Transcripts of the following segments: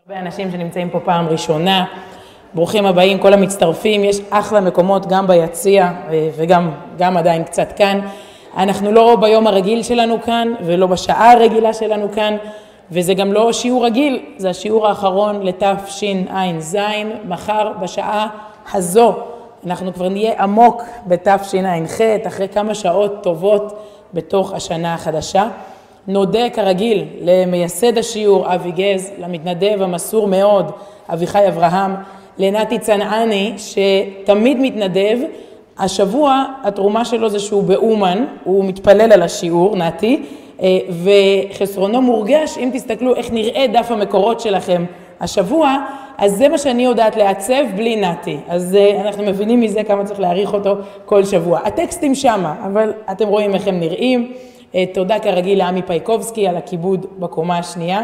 הרבה אנשים שנמצאים פה פעם ראשונה, ברוכים הבאים, כל המצטרפים, יש אחלה מקומות גם ביציע וגם עדיין קצת כאן. אנחנו לא ביום הרגיל שלנו כאן ולא בשעה הרגילה שלנו כאן, וזה גם לא שיעור רגיל, זה השיעור האחרון לתשע"ז, מחר בשעה הזו. אנחנו כבר נהיה עמוק בתשע"ח, אחרי כמה שעות טובות בתוך השנה החדשה. נודה כרגיל למייסד השיעור אבי גז, למתנדב המסור מאוד אביחי אברהם, לנתי צנעני שתמיד מתנדב. השבוע התרומה שלו זה שהוא באומן, הוא מתפלל על השיעור, נתי, וחסרונו מורגש. אם תסתכלו איך נראה דף המקורות שלכם השבוע, אז זה מה שאני יודעת לעצב בלי נתי. אז אנחנו מבינים מזה כמה צריך להעריך אותו כל שבוע. הטקסטים שמה, אבל אתם רואים איך הם נראים. תודה כרגיל לעמי פייקובסקי על הכיבוד בקומה השנייה,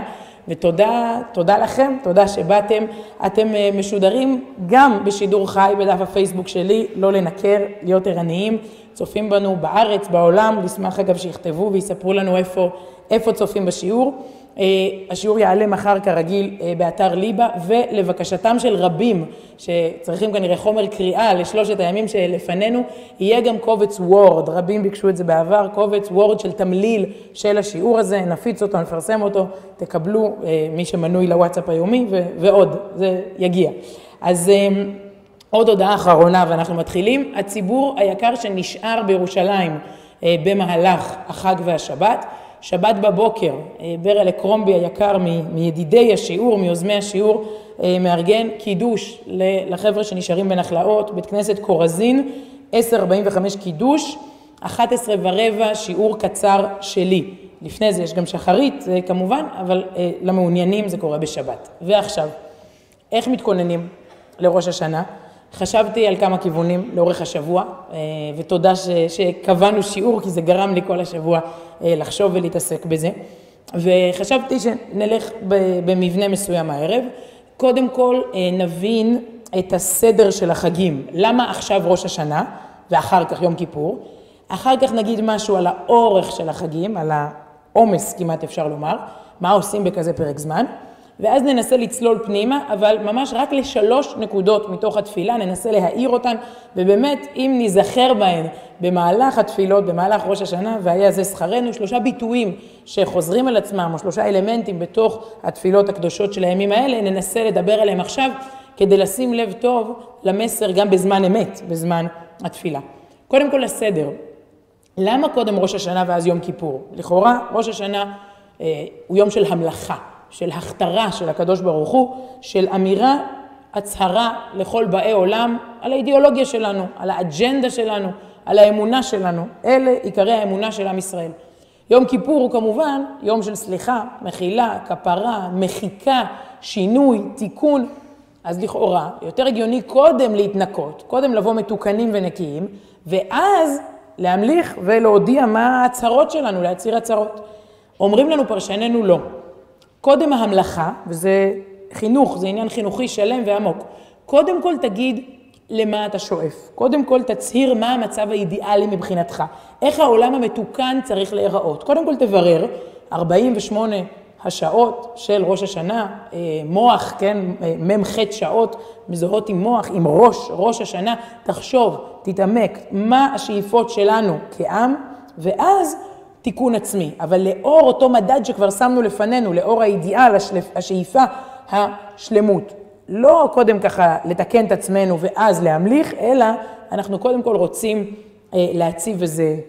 ותודה לכם, תודה שבאתם. אתם משודרים גם בשידור חי בדף הפייסבוק שלי, לא לנקר, להיות ערניים, צופים בנו בארץ, בעולם, נשמח אגב שיכתבו ויספרו לנו איפה צופים בשיעור. השיעור יעלה מחר כרגיל באתר ליבה, ולבקשתם של רבים שצריכים כנראה חומר קריאה לשלושת הימים שלפנינו, יהיה גם קובץ וורד, רבים ביקשו את זה בעבר, קובץ וורד של תמליל של השיעור הזה, נפיץ אותו, נפרסם אותו, תקבלו מי שמנוי לוואטסאפ היומי ועוד, זה יגיע. אז עוד הודעה אחרונה ואנחנו מתחילים. הציבור היקר שנשאר בירושלים במהלך החג והשבת, שבת בבוקר, ברל קרומבי היקר מידידי השיעור, מיוזמי השיעור, מארגן קידוש לחבר'ה שנשארים בנחלאות, בית כנסת קורזין, 10:45 קידוש, 11:15 שיעור קצר שלי. לפני זה יש גם שחרית, כמובן, אבל למעוניינים זה קורה בשבת. ועכשיו, איך מתכוננים לראש השנה? חשבתי על כמה כיוונים לאורך השבוע, ותודה שקבענו שיעור, כי זה גרם לי כל השבוע לחשוב ולהתעסק בזה. וחשבתי שנלך במבנה מסוים הערב. קודם כל נבין את הסדר של החגים. למה עכשיו ראש השנה ואחר כך יום כיפור? אחר כך נגיד משהו על האורך של החגים, על העומס כמעט אפשר לומר, מה עושים בכזה פרק זמן. ואז ננסה לצלול פנימה, אבל ממש רק ל3 נקודות מתוך התפילה, ננסה להאיר אותן, ובאמת אם נזכר בהן במהלך התפילות, במהלך ראש השנה, והיה זה שכרנו, 3 ביטויים שחוזרים על עצמם, או 3 אלמנטים בתוך התפילות הקדושות של הימים האלה, ננסה לדבר עליהם עכשיו, כדי לשים לב טוב למסר גם בזמן אמת, בזמן התפילה. קודם כל הסדר, למה קודם ראש השנה ואז יום כיפור? לכאורה ראש השנה הוא יום של המלאכה, של הכתרה של הקדוש ברוך הוא, של אמירה, הצהרה לכל באי עולם, על האידיאולוגיה שלנו, על האג'נדה שלנו, על האמונה שלנו. אלה עיקרי האמונה של עם ישראל. יום כיפור הוא כמובן יום של סליחה, מחילה, כפרה, מחיקה, שינוי, תיקון. אז לכאורה, יותר הגיוני קודם להתנקות, קודם לבוא מתוקנים ונקיים, ואז להמליך ולהודיע מה ההצהרות שלנו, להצהיר הצהרות. אומרים לנו פרשננו לא. קודם ההמלכה, וזה חינוך, זה עניין חינוכי שלם ועמוק. קודם כל תגיד למה אתה שואף. קודם כל תצהיר מה המצב האידיאלי מבחינתך. איך העולם המתוקן צריך להיראות. קודם כל תברר 48 השעות של ראש השנה, מוח, כן, ממ"ח שעות, מזוהות עם מוח, עם ראש השנה. תחשוב, תתעמק, מה השאיפות שלנו כעם, ואז תיקון עצמי, אבל לאור אותו מדד שכבר שמנו לפנינו, לאור האידיאל, השאיפה, השלמות. לא קודם ככה לתקן את עצמנו ואז להמליך, אלא אנחנו קודם כל רוצים להציב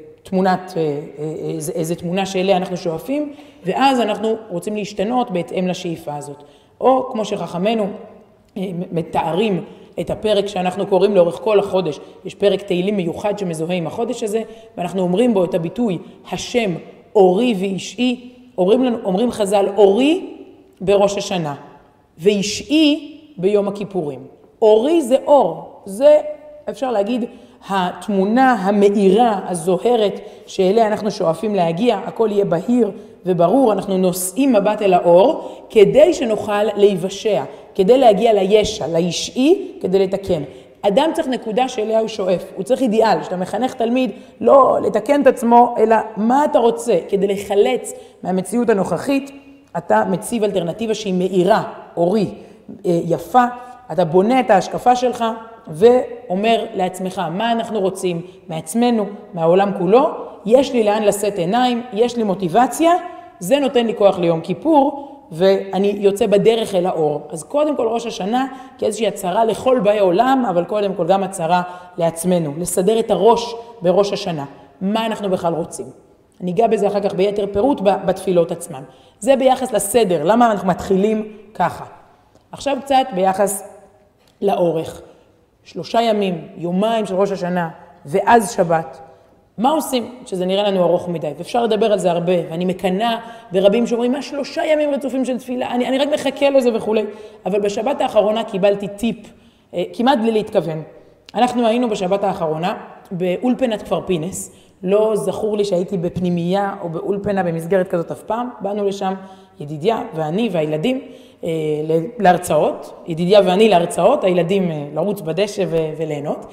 איזה תמונה שאליה אנחנו שואפים, ואז אנחנו רוצים להשתנות בהתאם לשאיפה הזאת. או כמו שחכמינו מתארים את הפרק שאנחנו קוראים לאורך כל החודש, יש פרק תהילים מיוחד שמזוהה עם החודש הזה, ואנחנו אומרים בו את הביטוי, השם אורי ואישי, אומרים חז"ל, אורי בראש השנה, ואישי ביום הכיפורים. אורי זה אור, זה אפשר להגיד התמונה המאירה, הזוהרת, שאליה אנחנו שואפים להגיע, הכל יהיה בהיר וברור, אנחנו נושאים מבט אל האור, כדי שנוכל להיוושע, כדי להגיע לישע, לאישי, כדי לתקן. אדם צריך נקודה שאליה הוא שואף, הוא צריך אידיאל, שאתה מחנך תלמיד לא לתקן את עצמו, אלא מה אתה רוצה, כדי לחלץ מהמציאות הנוכחית, אתה מציב אלטרנטיבה שהיא מאירה, אורי, יפה, אתה בונה את ההשקפה שלך ואומר לעצמך מה אנחנו רוצים מעצמנו, מהעולם כולו, יש לי לאן לשאת עיניים, יש לי מוטיבציה, זה נותן לי כוח ליום כיפור, ואני יוצא בדרך אל האור. אז קודם כל ראש השנה כאיזושהי הצהרה לכל באי עולם, אבל קודם כל גם הצהרה לעצמנו, לסדר את הראש בראש השנה. מה אנחנו בכלל רוצים? אני אגע בזה אחר כך ביתר פירוט בתפילות עצמן. זה ביחס לסדר, למה אנחנו מתחילים ככה. עכשיו קצת ביחס לאורך. 3 ימים, יומיים של ראש השנה, ואז שבת. מה עושים שזה נראה לנו ארוך מדי? ואפשר לדבר על זה הרבה, ואני מקנה ברבים שאומרים, מה 3 ימים רצופים של תפילה? אני רק מחכה לזה וכו'. אבל בשבת האחרונה קיבלתי טיפ, כמעט בלי להתכוון. אנחנו היינו בשבת האחרונה באולפנת כפר פינס, לא זכור לי שהייתי בפנימייה או באולפנה במסגרת כזאת אף פעם, באנו לשם ידידיה ואני והילדים להרצאות, ידידיה ואני להרצאות, הילדים לרוץ בדשא וליהנות,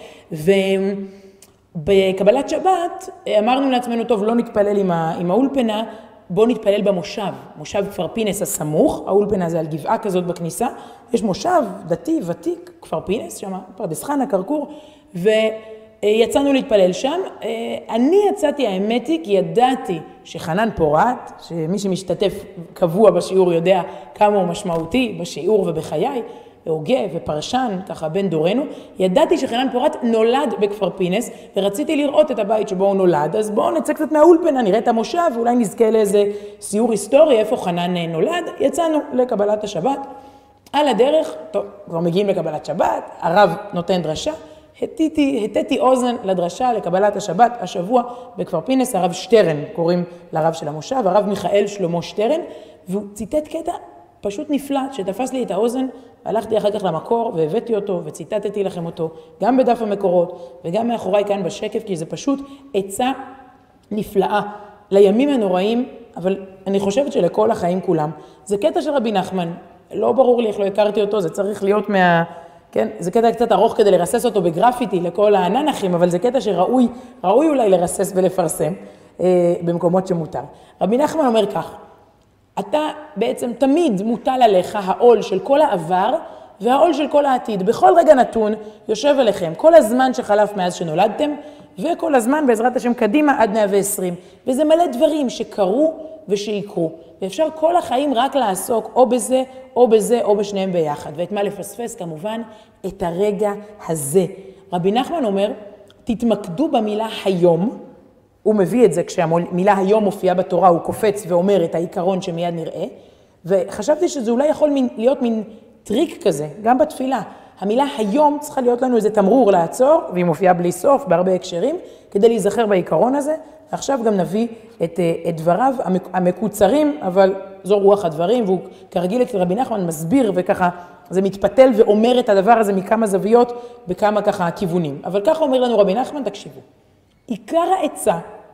ובקבלת שבת אמרנו לעצמנו, טוב, לא נתפלל עם האולפנה, בוא נתפלל במושב, מושב כפר פינס הסמוך, האולפנה זה על גבעה כזאת בכניסה, יש מושב דתי, ותיק, כפר פינס, שם פרדס חנה, קרקור, ויצאנו להתפלל שם. אני יצאתי, האמת היא, כי ידעתי שחנן פורת, שמי שמשתתף קבוע בשיעור יודע כמה הוא משמעותי בשיעור ובחיי, והוגה ופרשן, ככה בן דורנו, ידעתי שחנן פורת נולד בכפר פינס, ורציתי לראות את הבית שבו הוא נולד, אז בואו נצא קצת מהאולפנה, נראה את המושב, ואולי נזכה לאיזה סיור היסטורי, איפה חנן נולד. יצאנו לקבלת השבת. על הדרך, טוב, כבר מגיעים לקבלת שבת, הרב נותן דרשה, הטיתי אוזן לדרשה לקבלת השבת השבוע בכפר פינס, הרב שטרן, קוראים לרב של המושב, הרב מיכאל שלמה שטרן, והוא ציטט קטע פשוט נפלא, שתפס לי את האוזן, הלכתי אחר כך למקור והבאתי אותו וציטטתי לכם אותו, גם בדף המקורות וגם מאחוריי כאן בשקף, כי זה פשוט עצה נפלאה לימים הנוראים, אבל אני חושבת שלכל החיים כולם. זה קטע של רבי נחמן, לא ברור לי איך לא הכרתי אותו, זה צריך להיות כן? זה קטע קצת ארוך כדי לרסס אותו בגרפיטי לכל הננחים, אבל זה קטע שראוי אולי לרסס ולפרסם במקומות שמותר. רבי נחמן אומר כך, אתה בעצם תמיד מוטל עליך העול של כל העבר והעול של כל העתיד. בכל רגע נתון יושב עליכם כל הזמן שחלף מאז שנולדתם, וכל הזמן בעזרת השם קדימה עד 120. וזה מלא דברים שקרו ושיקרו. ואפשר כל החיים רק לעסוק או בזה או בזה או בשניהם ביחד. ואת מה לפספס כמובן? את הרגע הזה. רבי נחמן אומר, תתמקדו במילה היום, הוא מביא את זה כשהמילה היום מופיעה בתורה, הוא קופץ ואומר את העיקרון שמיד נראה, וחשבתי שזה אולי יכול להיות מין טריק כזה, גם בתפילה. המילה היום צריכה להיות לנו איזה תמרור לעצור, והיא מופיעה בלי סוף בהרבה הקשרים, כדי להיזכר בעיקרון הזה. עכשיו גם נביא את דבריו המקוצרים, אבל זו רוח הדברים, והוא כרגיל אצל רבי נחמן מסביר וככה, זה מתפתל ואומר את הדבר הזה מכמה זוויות, בכמה ככה כיוונים. אבל ככה אומר לנו רבי נחמן, תקשיבו. עיקר העצה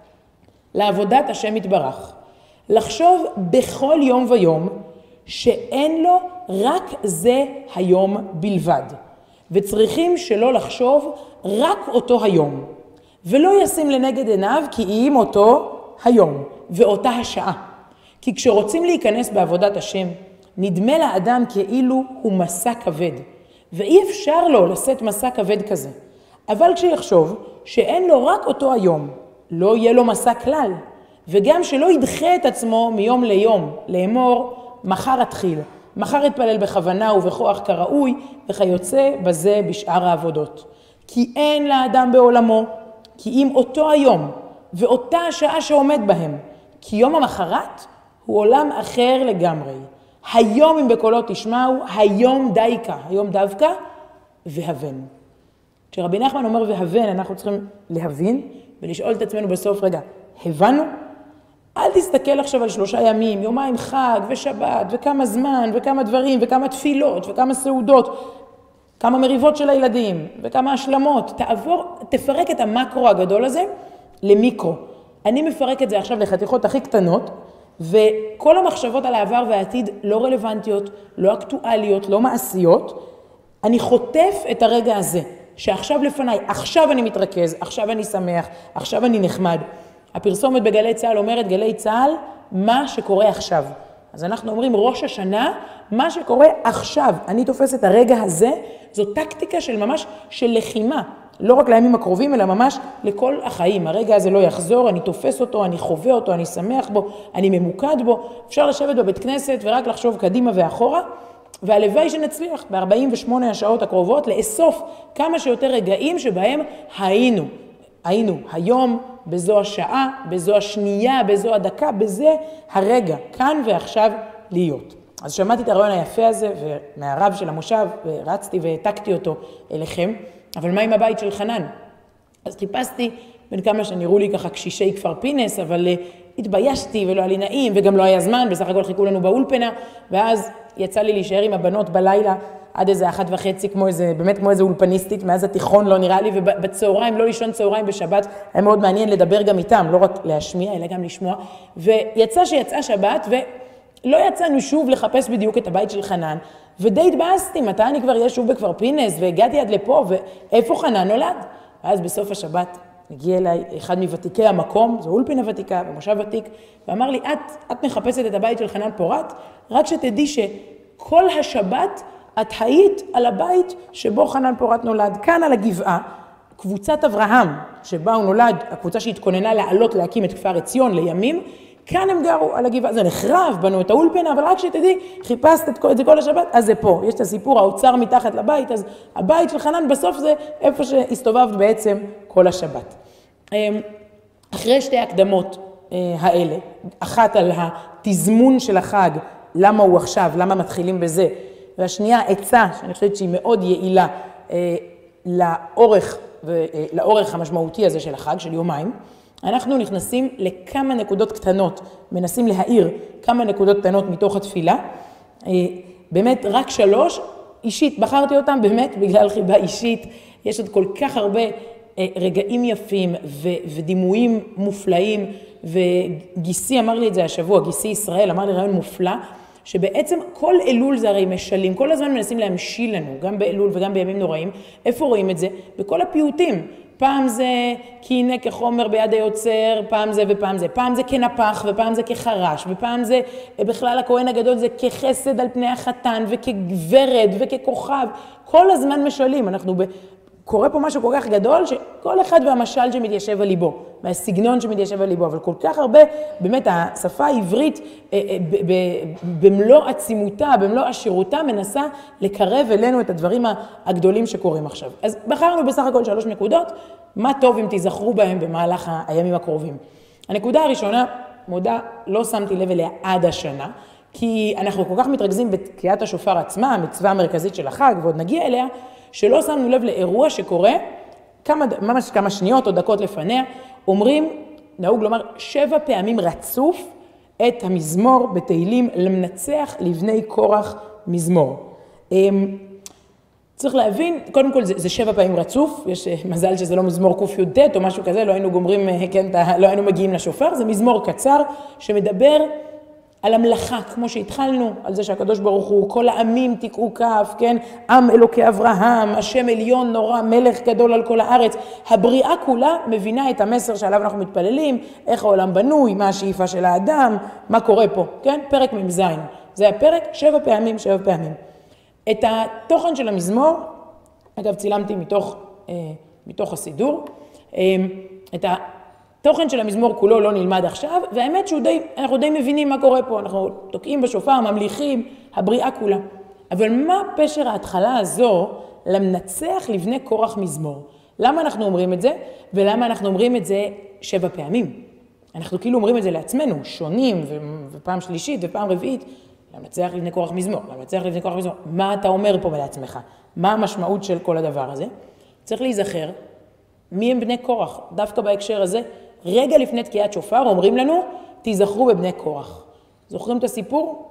לעבודת השם יתברך, לחשוב בכל יום ויום שאין לו רק זה היום בלבד, וצריכים שלא לחשוב רק אותו היום, ולא ישים לנגד עיניו כי אם אותו היום ואותה השעה. כי כשרוצים להיכנס בעבודת השם, נדמה לאדם כאילו הוא מסע כבד, ואי אפשר לו לשאת מסע כבד כזה. אבל כשיחשוב שאין לו רק אותו היום, לא יהיה לו מסע כלל, וגם שלא ידחה את עצמו מיום ליום, לאמור, מחר אתחיל, מחר אתפלל בכוונה ובכוח כראוי, וכיוצא בזה בשאר העבודות. כי אין לאדם בעולמו, כי אם אותו היום ואותה השעה שעומד בהם, כי יום המחרת הוא עולם אחר לגמרי. היום אם בקולות תשמעו, היום דייקה, היום דווקא, והבן. כשרבי נחמן אומר והבן, אנחנו צריכים להבין ולשאול את עצמנו בסוף, רגע, הבנו? אל תסתכל עכשיו על 3 ימים, יומיים חג ושבת וכמה זמן וכמה דברים וכמה תפילות וכמה סעודות, כמה מריבות של הילדים וכמה השלמות. תפרק את המקרו הגדול הזה למיקרו. אני מפרק את זה עכשיו לחתיכות הכי קטנות, וכל המחשבות על העבר והעתיד לא רלוונטיות, לא אקטואליות, לא מעשיות. אני חוטף את הרגע הזה, שעכשיו לפניי, עכשיו אני מתרכז, עכשיו אני שמח, עכשיו אני נחמד. הפרסומת בגלי צהל אומרת, גלי צהל, מה שקורה עכשיו. אז אנחנו אומרים ראש השנה, מה שקורה עכשיו, אני תופס את הרגע הזה, זו טקטיקה של ממש של לחימה, לא רק לימים הקרובים, אלא ממש לכל החיים. הרגע הזה לא יחזור, אני תופס אותו, אני חווה אותו, אני שמח בו, אני ממוקד בו. אפשר לשבת בבית כנסת ורק לחשוב קדימה ואחורה, והלוואי שנצליח ב-48 השעות הקרובות לאסוף כמה שיותר רגעים שבהם היינו היום, בזו השעה, בזו השנייה, בזו הדקה, בזה הרגע, כאן ועכשיו להיות. אז שמעתי את הרעיון היפה הזה מהרב של המושב, ורצתי והעתקתי אותו אליכם, אבל מה עם הבית של חנן? אז חיפשתי בין כמה שנראו לי ככה קשישי כפר פינס, אבל התביישתי ולא היה לי נעים, וגם לא היה זמן, בסך הכל חיכו לנו באולפנה, ואז יצא לי להישאר עם הבנות בלילה, עד איזה 1:30, באמת כמו איזה אולפניסטית, מאז התיכון לא נראה לי, ובצהריים, לא לישון צהריים בשבת, היה מאוד מעניין לדבר גם איתם, לא רק להשמיע, אלא גם לשמוע, שיצאה שבת, ולא יצאנו שוב לחפש בדיוק את הבית של חנן, ודי התבאסתי, מתי אני כבר אהיה שוב בכפר פינס, והגעתי עד לפה, ואיפה חנן נולד? ואז בסוף השבת הגיע אליי אחד מוותיקי המקום, זו אולפנה ותיקה, במושב ותיק, ואמר לי, את מחפשת את הבית של חנן פורת, רק שתדעי שכל השבת את היית על הבית שבו חנן פורת נולד. כאן על הגבעה, קבוצת אברהם, שבה הוא נולד, הקבוצה שהתכוננה לעלות להקים את כפר עציון לימים, כאן הם גרו על הגבעה. זה נחרב, בנו את האולפנה, אבל רק שתדעי, חיפשת את זה כל השבת, אז זה פה. יש את הסיפור, האוצר מתחת לבית, אז הבית של חנן בסוף זה איפה שהסתובבת בעצם כל השבת. אחרי שתי הקדמות האלה, אחת על התזמון של החג, למה הוא עכשיו, למה מתחילים בזה, והשנייה עצה, שאני חושבת שהיא מאוד יעילה לאורך המשמעותי הזה של החג, של יומיים, אנחנו נכנסים לכמה נקודות קטנות, מנסים להאיר כמה נקודות קטנות מתוך התפילה, באמת רק 3, אישית, בחרתי אותם באמת בגלל חיבה אישית, יש עוד כל כך הרבה רגעים יפים ודימויים מופלאים, וגיסי אמר לי את זה השבוע, גיסי ישראל אמר לי רעיון מופלא, שבעצם כל אלול זה הרי משלים, כל הזמן מנסים להמשיל לנו, גם באלול וגם בימים נוראים. איפה רואים את זה? בכל הפיוטים. פעם זה כי הנה כחומר ביד היוצר, פעם זה ופעם זה. פעם זה כנפח ופעם זה כחרש, ופעם זה בכלל הכהן הגדול זה כחסד על פני החתן וכגברד וככוכב. כל הזמן משלים, קורה פה משהו כל כך גדול, שכל אחד והמשל שמתיישב על ליבו, והסגנון שמתיישב על ליבו, אבל כל כך הרבה, באמת השפה העברית במלוא עצימותה, במלוא עשירותה, מנסה לקרב אלינו את הדברים הגדולים שקורים עכשיו. אז בחרנו בסך הכל 3 נקודות, מה טוב אם תיזכרו בהם במהלך הימים הקרובים. הנקודה הראשונה, מודה, לא שמתי לב אליה עד השנה, כי אנחנו כל כך מתרכזים בתקיעת השופר עצמה, המצווה המרכזית של החג, ועוד נגיע אליה, שלא שמנו לב לאירוע שקורה, ממש כמה שניות או דקות לפניה, אומרים, נהוג לומר, 7 פעמים רצוף את המזמור בתהילים למנצח לבני קורח מזמור. צריך להבין, קודם כל זה 7 פעמים רצוף, יש מזל שזה לא מזמור ק"ט או משהו כזה, לא היינו גומרים, כן, לא היינו מגיעים לשופר, זה מזמור קצר שמדבר על המלאכה, כמו שהתחלנו, על זה שהקדוש ברוך הוא, כל העמים תקעו כף, כן? עם אלוקי אברהם, השם עליון נורא, מלך גדול על כל הארץ. הבריאה כולה מבינה את המסר שעליו אנחנו מתפללים, איך העולם בנוי, מה השאיפה של האדם, מה קורה פה, כן? פרק מ"ז. זה הפרק 7 פעמים. את התוכן של המזמור, אגב צילמתי מתוך הסידור, את התוכן של המזמור כולו לא נלמד עכשיו, והאמת אנחנו די מבינים מה קורה פה, אנחנו תוקעים בשופר, ממליכים, הבריאה כולה. אבל מה פשר ההתחלה הזו למנצח לבני קורח מזמור? למה אנחנו אומרים את זה? ולמה אנחנו אומרים את זה 7 פעמים? אנחנו כאילו אומרים את זה לעצמנו, שונים, ופעם שלישית ופעם רביעית, למנצח לבני קורח מזמור, מה אתה אומר פה לעצמך? מה המשמעות של כל הדבר הזה? צריך להיזכר, מי הם בני קורח? דווקא בהקשר הזה, רגע לפני תקיעת שופר אומרים לנו, תיזכרו בבני קורח. זוכרים את הסיפור?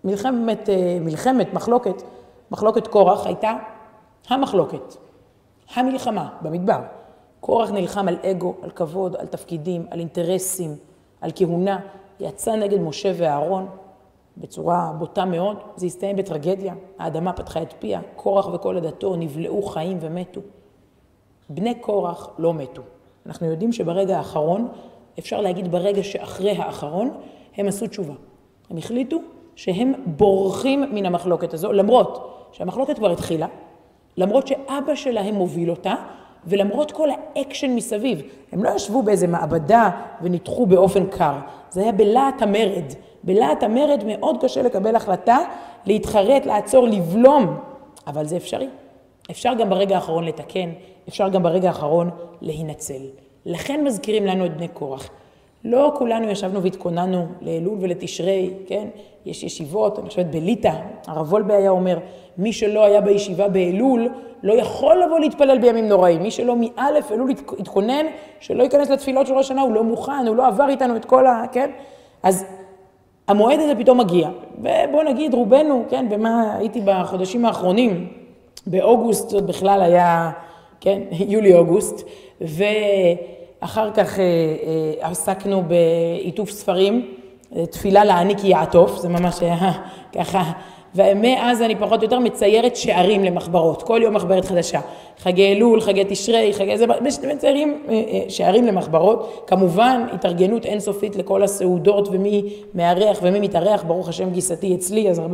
מחלוקת קורח הייתה המחלוקת, המלחמה במדבר. קורח נלחם על אגו, על כבוד, על תפקידים, על אינטרסים, על כהונה. יצא נגד משה ואהרון בצורה בוטה מאוד. זה הסתיים בטרגדיה. האדמה פתחה את פיה, קורח וכל עדתו נבלעו חיים ומתו. בני קורח לא מתו. אנחנו יודעים שברגע האחרון, אפשר להגיד ברגע שאחרי האחרון, הם עשו תשובה. הם החליטו שהם בורחים מן המחלוקת הזו, למרות שהמחלוקת כבר התחילה, למרות שאבא שלהם מוביל אותה, ולמרות כל האקשן מסביב. הם לא ישבו באיזה מעבדה וניתחו באופן קר. זה היה בלהט המרד. בלהט המרד מאוד קשה לקבל החלטה, להתחרט, לעצור, לבלום. אבל זה אפשרי. אפשר גם ברגע האחרון לתקן, אפשר גם ברגע האחרון להינצל. לכן מזכירים לנו את בני קורח. לא כולנו ישבנו והתכוננו לאלול ולתשרי, כן? יש ישיבות, אני חושבת בליטא, הרב וולבה היה אומר, מי שלא היה בישיבה באלול, לא יכול לבוא להתפלל בימים נוראים. מי שלא מאלף אלול התכונן, שלא ייכנס לתפילות של ראש השנה, הוא לא מוכן, הוא לא עבר איתנו את כל כן? אז המועד הזה פתאום מגיע. ובוא נגיד רובנו, כן? במה הייתי בחודשים האחרונים, באוגוסט, זאת בכלל היה, כן? יולי-אוגוסט, ואחר כך עסקנו בעיטוף ספרים, תפילה לעניק יעטוף, זה ממש היה ככה, ומאז אני פחות או יותר מציירת שערים למחברות, כל יום מחברת חדשה, חגי אלול, חגי תשרי, חגי זה, מציירים שערים למחברות, כמובן התארגנות אינסופית לכל הסעודות ומי מארח ומי מתארח, ברוך השם גיסתי אצלי, אז הרבה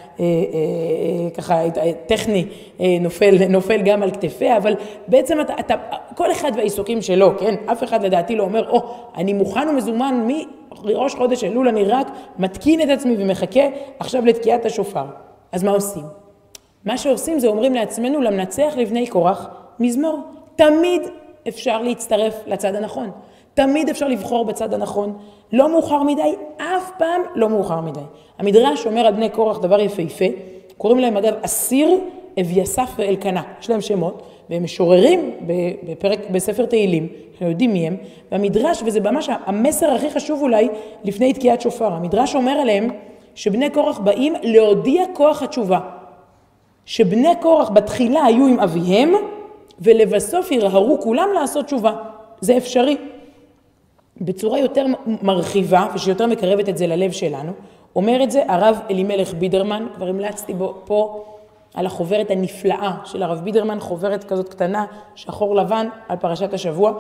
ככה טכני נופל גם על כתפיה, אבל בעצם כל אחד והעיסוקים שלו, כן, אף אחד לדעתי לא אומר, אני מוכן ומזומן ראש חודש אלול, אני רק מתקין את עצמי ומחכה עכשיו לתקיעת השופר. אז מה עושים? מה שעושים זה אומרים לעצמנו למנצח לבני קורח מזמור. תמיד אפשר להצטרף לצד הנכון. תמיד אפשר לבחור בצד הנכון. לא מאוחר מדי, אף פעם לא מאוחר מדי. המדרש אומר על בני קורח דבר יפהפה, קוראים להם אגב אסיר, אביסף ואלקנה. יש להם שמות, והם משוררים בספר תהילים, אנחנו יודעים מי הם, והמדרש, וזה ממש המסר הכי חשוב אולי לפני תקיעת שופר, המדרש אומר עליהם שבני קורח באים להודיע כוח התשובה, שבני קורח בתחילה היו עם אביהם, ולבסוף ירהרו כולם לעשות תשובה. זה אפשרי. בצורה יותר מרחיבה, ושיותר מקרבת את זה ללב שלנו, אומר את זה הרב אלימלך בידרמן, כבר המלצתי בו פה, על החוברת הנפלאה של הרב בידרמן, חוברת כזאת קטנה, שחור לבן, על פרשת השבוע.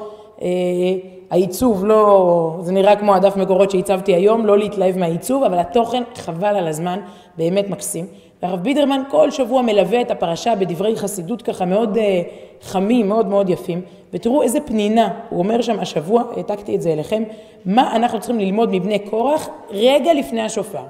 העיצוב לא, זה נראה כמו הדף מקורות שהצבתי היום, לא להתלהב מהעיצוב, אבל התוכן חבל על הזמן, באמת מקסים. והרב בידרמן כל שבוע מלווה את הפרשה בדברי חסידות ככה מאוד חמים, מאוד מאוד יפים, ותראו איזה פנינה, הוא אומר שם השבוע, העתקתי את זה אליכם, מה אנחנו צריכים ללמוד מבני קורח רגע לפני השופר.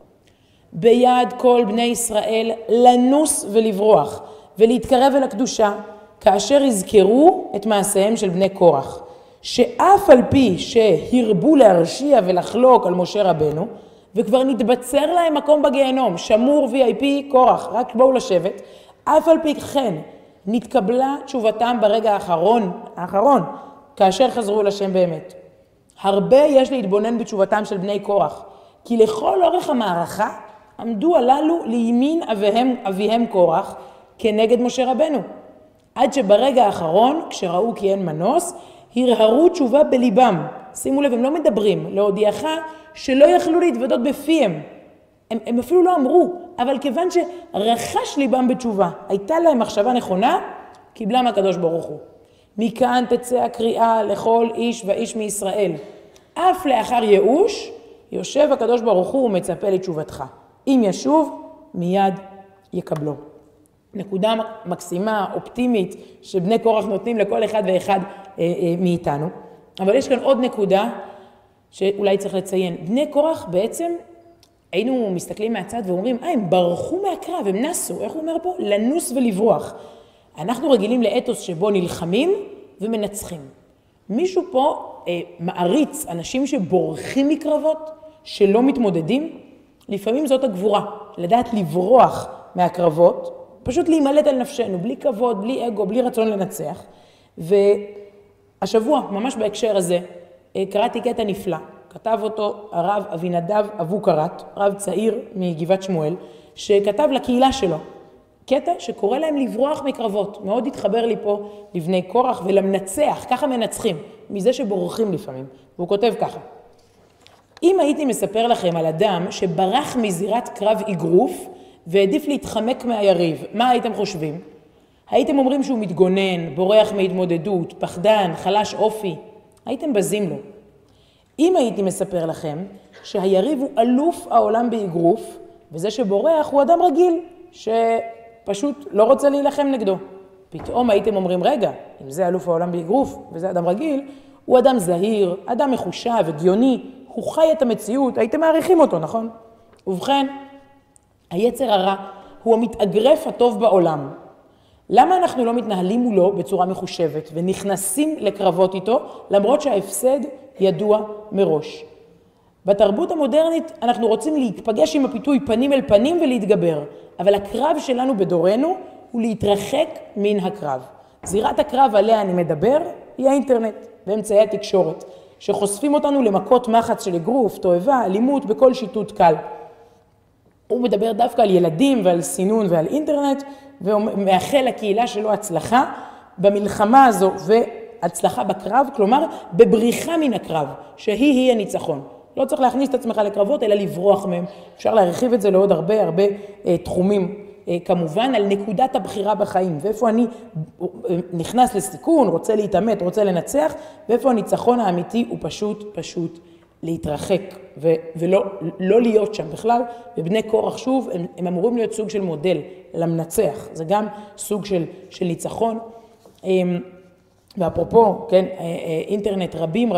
ביד כל בני ישראל לנוס ולברוח ולהתקרב אל הקדושה כאשר יזכרו את מעשיהם של בני קורח, שאף על פי שהרבו להרשיע ולחלוק על משה רבנו וכבר נתבצר להם מקום בגיהנום, שמור VIP קורח, רק בואו לשבת, אף על פי כן נתקבלה תשובתם ברגע האחרון כאשר חזרו אל השם באמת. הרבה יש להתבונן בתשובתם של בני קורח, כי לכל אורך המערכה עמדו הללו לימין אביהם קורח כנגד משה רבנו. עד שברגע האחרון, כשראו כי אין מנוס, הרהרו תשובה בליבם. שימו לב, הם לא מדברים, להודיעך שלא יכלו להתוודות בפיהם. הם אפילו לא אמרו, אבל כיוון שרחש ליבם בתשובה, הייתה להם מחשבה נכונה, קיבלה מהקדוש ברוך הוא. מכאן תצא הקריאה לכל איש ואיש מישראל. אף לאחר ייאוש, יושב הקדוש ברוך הוא ומצפה לתשובתך. אם ישוב, מיד יקבלו. נקודה מקסימה, אופטימית, שבני קורח נותנים לכל אחד ואחד מאיתנו. אבל יש כאן עוד נקודה שאולי צריך לציין. בני קורח בעצם, היינו מסתכלים מהצד ואומרים, הם ברחו מהקרב, הם נסו, איך הוא אומר פה? לנוס ולברוח. אנחנו רגילים לאתוס שבו נלחמים ומנצחים. מישהו פה מעריץ אנשים שבורחים מקרבות, שלא מתמודדים, לפעמים זאת הגבורה, לדעת לברוח מהקרבות, פשוט להימלט על נפשנו, בלי כבוד, בלי אגו, בלי רצון לנצח. והשבוע, ממש בהקשר הזה, קראתי קטע נפלא, כתב אותו הרב אבינדב אבוקרט, רב צעיר מגבעת שמואל, שכתב לקהילה שלו, קטע שקורא להם לברוח מקרבות, מאוד התחבר לי פה לבני קורח ולמנצח, ככה מנצחים, מזה שבורחים לפעמים, והוא כותב ככה, אם הייתי מספר לכם על אדם שברח מזירת קרב אגרוף ועדיף להתחמק מהיריב, מה הייתם חושבים? הייתם אומרים שהוא מתגונן, בורח מהתמודדות, פחדן, חלש אופי, הייתם בזים לו. אם הייתי מספר לכם שהיריב הוא אלוף העולם באגרוף, וזה שבורח הוא אדם רגיל, שפשוט לא רוצה להילחם נגדו. פתאום הייתם אומרים, רגע, אם זה אלוף העולם באגרוף וזה אדם רגיל, הוא אדם זהיר, אדם מחושב, הגיוני, הוא חי את המציאות, הייתם מעריכים אותו, נכון? ובכן, היצר הרע הוא המתאגרף הטוב בעולם. למה אנחנו לא מתנהלים מולו בצורה מחושבת ונכנסים לקרבות איתו, למרות שההפסד ידוע מראש? בתרבות המודרנית אנחנו רוצים להתפגש עם הפיתוי פנים אל פנים ולהתגבר, אבל הקרב שלנו בדורנו הוא להתרחק מן הקרב. זירת הקרב עליה אני מדבר היא האינטרנט ואמצעי התקשורת, שחושפים אותנו למכות מחץ של אגרוף, תועבה, אלימות בכל שיטוט קל. הוא מדבר דווקא על ילדים ועל סינון ועל אינטרנט, ומאחל לקהילה שלו הצלחה במלחמה הזו והצלחה בקרב, כלומר בבריחה מן הקרב, שהיא הניצחון. לא צריך להכניס את עצמך לקרבות, אלא לברוח מהם. אפשר להרחיב את זה לעוד הרבה תחומים, כמובן על נקודת הבחירה בחיים, ואיפה אני נכנס לסיכון, רוצה להתאמת, רוצה לנצח, ואיפה הניצחון האמיתי הוא פשוט להתרחק, ולא להיות שם בכלל. ובני קורח שוב, הם אמורים להיות סוג של מודל למנצח, זה גם סוג של ניצחון. ואפרופו, כן, אינטרנט רבים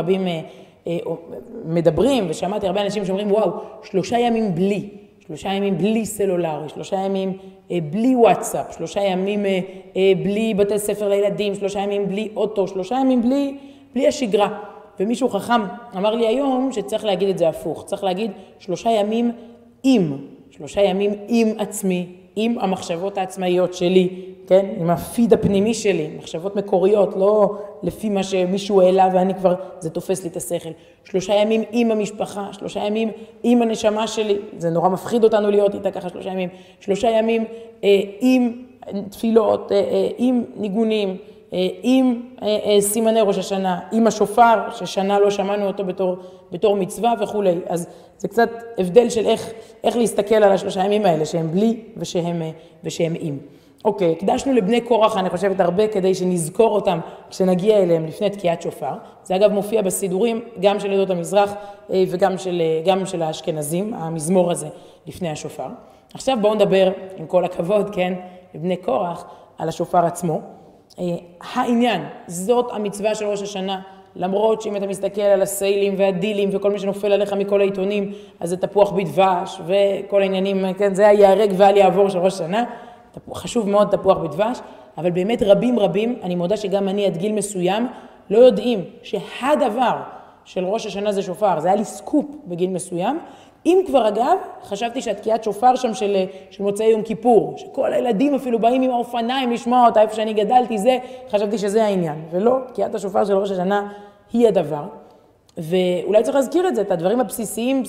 מדברים, ושמעתי הרבה אנשים שאומרים, וואו, 3 ימים בלי, 3 ימים בלי סלולרי, 3 ימים בלי וואטסאפ, 3 ימים בלי בתי ספר לילדים, 3 ימים בלי אוטו, 3 ימים בלי השגרה. ומישהו חכם אמר לי היום שצריך להגיד את זה הפוך, צריך להגיד 3 ימים עם, 3 ימים עם עצמי, עם המחשבות העצמאיות שלי, כן? עם הפיד הפנימי שלי, מחשבות מקוריות, לא לפי מה שמישהו העלה ואני כבר, זה תופס לי את השכל. 3 ימים עם המשפחה, 3 ימים עם הנשמה שלי, זה נורא מפחיד אותנו להיות איתה ככה 3 ימים. 3 ימים עם תפילות, עם ניגונים, עם סימני ראש השנה, עם השופר, ששנה לא שמענו אותו בתור מצווה וכו'. אז זה קצת הבדל של איך להסתכל על 3 ימים האלה, שהם בלי ושהם עם. אוקיי, הקדשנו לבני קורח, אני חושבת הרבה, כדי שנזכור אותם כשנגיע אליהם לפני תקיעת שופר. זה אגב מופיע בסידורים, גם של עדות המזרח וגם של האשכנזים, המזמור הזה לפני השופר. עכשיו בואו נדבר, עם כל הכבוד, כן, לבני קורח, על השופר עצמו. העניין, זאת המצווה של ראש השנה, למרות שאם אתה מסתכל על הסיילים והדילים וכל מי שנופל עליך מכל העיתונים, אז זה תפוח בדבש וכל העניינים, כן, זה היהרג ואל יעבור של ראש השנה, חשוב מאוד תפוח בדבש, אבל באמת רבים, אני מודה שגם אני עד גיל מסוים, לא יודעים שהדבר של ראש השנה זה שופר, זה היה לי סקופ בגיל מסוים, אם כבר אגב, חשבתי שהתקיעת שופר שם של מוצאי יום כיפור, שכל הילדים אפילו באים עם האופניים לשמוע אותה, איפה שאני גדלתי חשבתי שזה העניין, ולא, תקיעת השופר של ראש השנה היא הדבר, ואולי צריך להזכיר את זה, את הדברים הבסיסיים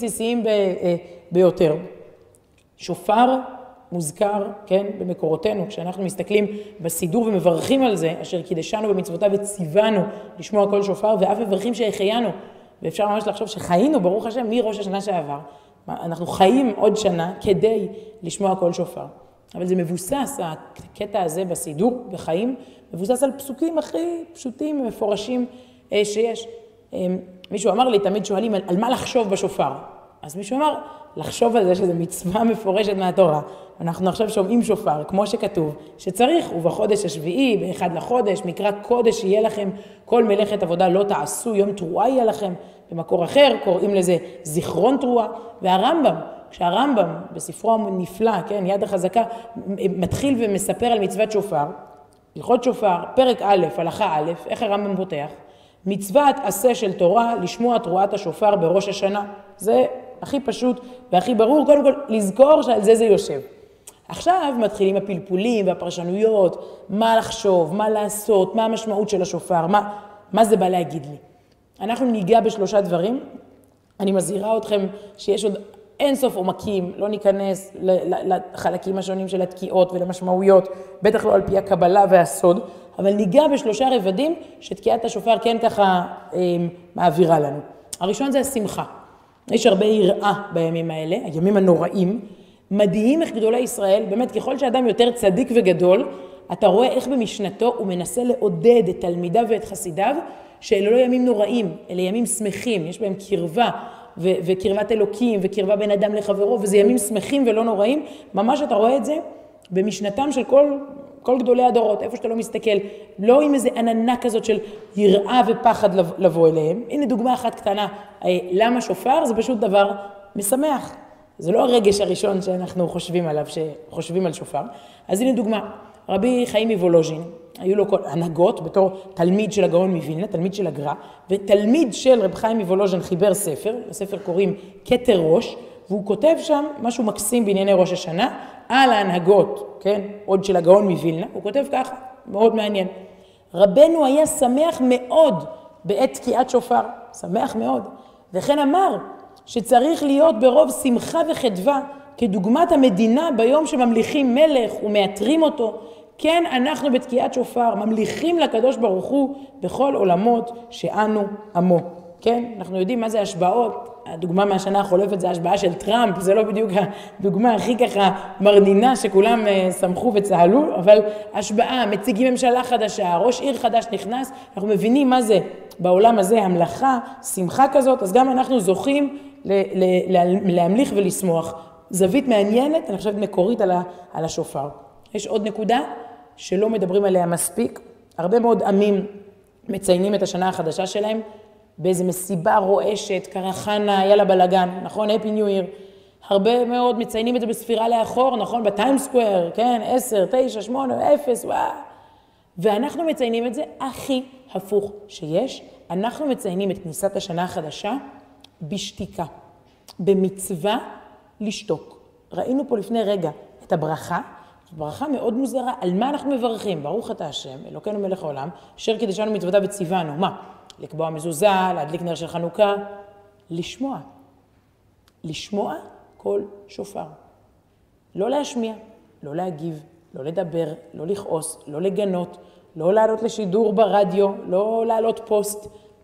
ביותר. שופר מוזכר, כן, במקורותינו, כשאנחנו מסתכלים בסידור ומברכים על זה, אשר קידשנו במצוותיו וציוונו לשמוע כל שופר, ואף מברכים שהחיינו, ואפשר ממש לחשוב שחיינו, ברוך השם, מראש השנה שעבר. אנחנו חיים עוד שנה כדי לשמוע כל שופר. אבל זה מבוסס, הקטע הזה בסידור, בחיים, מבוסס על פסוקים הכי פשוטים ומפורשים שיש. מישהו אמר לי, תמיד שואלים על מה לחשוב בשופר. אז מישהו אמר, לחשוב על זה שזה מצווה מפורשת מהתורה. אנחנו עכשיו שומעים שופר, כמו שכתוב, שצריך, ובחודש השביעי, באחד לחודש, מקרא קודש יהיה לכם, כל מלאכת עבודה לא תעשו, יום תרועה יהיה לכם. במקור אחר קוראים לזה זיכרון תרועה. והרמב"ם, כשהרמב"ם בספרו הנפלא, כן, יד החזקה, מתחיל ומספר על מצוות שופר, הלכות שופר, פרק א', הלכה א', איך הרמב"ם פותח? מצוות עשה של תורה, לשמוע תרועת השופר בראש השנה. זה הכי פשוט והכי ברור, קודם כל לזכור שעל זה יושב. עכשיו מתחילים הפלפולים והפרשנויות, מה לחשוב, מה לעשות, מה המשמעות של השופר, מה זה בא להגיד לי. אנחנו ניגע ב3 דברים, אני מזהירה אתכם שיש עוד אינסוף עומקים, לא ניכנס לחלקים השונים של התקיעות ולמשמעויות, בטח לא על פי הקבלה והסוד, אבל ניגע ב3 רבדים שתקיעת השופר כן ככה מעבירה לנו. הראשון זה השמחה. יש הרבה יראה בימים האלה, הימים הנוראים, מדהים איך גדולי ישראל, באמת ככל שאדם יותר צדיק וגדול, אתה רואה איך במשנתו הוא מנסה לעודד את תלמידיו ואת חסידיו, שאלה לא ימים נוראים, אלה ימים שמחים, יש בהם קרבה וקרבת אלוקים וקרבה בין אדם לחברו, וזה ימים שמחים ולא נוראים. ממש אתה רואה את זה במשנתם של כל גדולי הדורות, איפה שאתה לא מסתכל, לא עם איזה עננה כזאת של יראה ופחד לבוא אליהם. הנה דוגמה אחת קטנה, למה שופר? זה פשוט דבר משמח. זה לא הרגש הראשון שאנחנו חושבים עליו, שחושבים על שופר. אז הנה דוגמה, רבי חיים מוולוז'ין, היו לו הנהגות בתור תלמיד של הגאון מווילנה, תלמיד של הגר"א, ותלמיד של רבי חיים מוולוז'ין חיבר ספר, לספר קוראים כתר ראש, והוא כותב שם משהו מקסים בענייני ראש השנה, על ההנהגות, כן, עוד של הגאון מווילנה, הוא כותב ככה, מאוד מעניין. רבנו היה שמח מאוד בעת תקיעת שופר, שמח מאוד, וכן אמר שצריך להיות ברוב שמחה וחדווה, כדוגמת המדינה ביום שממליכים מלך ומאתרים אותו, כן אנחנו בתקיעת שופר ממליכים לקדוש ברוך הוא בכל עולמות שאנו עמו. כן, אנחנו יודעים מה זה השבעות, הדוגמה מהשנה החולפת זה השבעה של טראמפ, זה לא בדיוק הדוגמה הכי ככה מרנינה שכולם שמחו וצהלו, אבל השבעה, מציגים ממשלה חדשה, ראש עיר חדש נכנס, אנחנו מבינים מה זה בעולם הזה, המלאכה, שמחה כזאת, אז גם אנחנו זוכים להמליך ולשמוח. זווית מעניינת, אני חושבת מקורית על השופר. יש עוד נקודה שלא מדברים עליה מספיק, הרבה מאוד עמים מציינים את השנה החדשה שלהם, באיזה מסיבה רועשת, קרחנה, יאללה בלגן, נכון? Happy New Year. הרבה מאוד מציינים את זה בספירה לאחור, נכון? בטיים סקוואר, כן? 10, 9, 8, 0, וואו. ואנחנו מציינים את זה הכי הפוך שיש. אנחנו מציינים את כניסת השנה החדשה בשתיקה, במצווה לשתוק. ראינו פה לפני רגע את הברכה, ברכה מאוד מוזרה. על מה אנחנו מברכים? ברוך אתה השם, אלוקינו מלך העולם, אשר קידשנו מצוותיו וציוונו. מה? לקבוע מזוזה, להדליק נר של חנוכה, לשמוע. לשמוע כל שופר. לא להשמיע, לא להגיב, לא לדבר, לא לכעוס, לא לגנות, לא לעלות לשידור ברדיו, לא לעלות פוסט.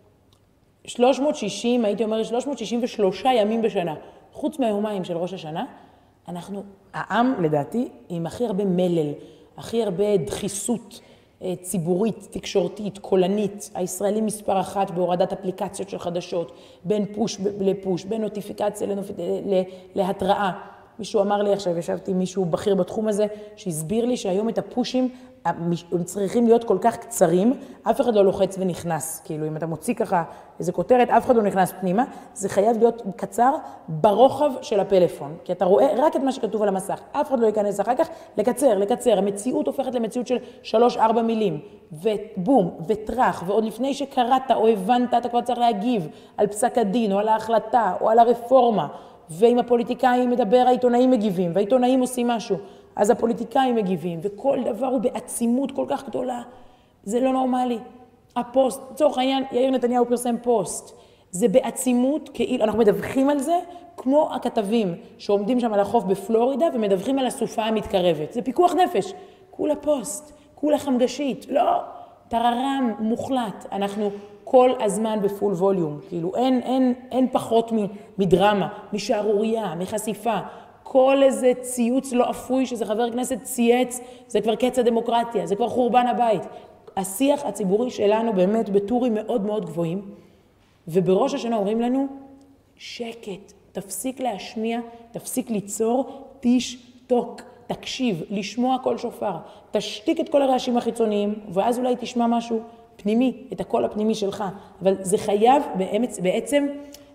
360, הייתי אומרת 363 ימים בשנה. חוץ מהיומיים של ראש השנה, אנחנו, העם לדעתי, עם הכי הרבה מלל, הכי הרבה דחיסות, ציבורית, תקשורתית, קולנית, הישראלים מספר אחת בהורדת אפליקציות של חדשות, בין פוש לפוש, בין נוטיפיקציה להתראה. מישהו אמר לי עכשיו, ישבתי עם מישהו בכיר בתחום הזה, שהסביר לי שהיום את הפושים, הם צריכים להיות כל כך קצרים, אף אחד לא לוחץ ונכנס. כאילו, אם אתה מוציא ככה איזו כותרת, אף אחד לא נכנס פנימה, זה חייב להיות קצר ברוחב של הפלאפון. כי אתה רואה רק את מה שכתוב על המסך, אף אחד לא ייכנס אחר כך, לקצר. המציאות הופכת למציאות של 3-4 מילים, ובום, וטרח, ועוד לפני שקראת או הבנת, אתה כבר צריך להגיב על פסק הדין, או על ההחלטה, או על הרפורמה. ואם הפוליטיקאים מדבר, העיתונאים מגיבים, והעיתונאים עושים משהו, אז הפוליטיקאים מגיבים, וכל דבר הוא בעצימות כל כך גדולה. זה לא נורמלי. הפוסט, לצורך העניין, יאיר נתניהו פרסם פוסט. זה בעצימות, כאילו, אנחנו מדווחים על זה, כמו הכתבים שעומדים שם על החוף בפלורידה, ומדווחים על הסופה המתקרבת. זה פיקוח נפש. כולה פוסט, כולה חמגשית. לא, טררם מוחלט. אנחנו כל הזמן בפול ווליום. כאילו, אין פחות מדרמה, משערוריה, מחשיפה. כל איזה ציוץ לא אפוי שזה חבר כנסת צייץ, זה כבר קץ הדמוקרטיה, זה כבר חורבן הבית. השיח הציבורי שלנו באמת בטורים מאוד מאוד גבוהים, ובראש השנה אומרים לנו, שקט, תפסיק להשמיע, תפסיק ליצור, תשתוק, תקשיב, לשמוע כל שופר, תשתיק את כל הרעשים החיצוניים, ואז אולי תשמע משהו פנימי, את הקול הפנימי שלך. אבל זה חייב בעצם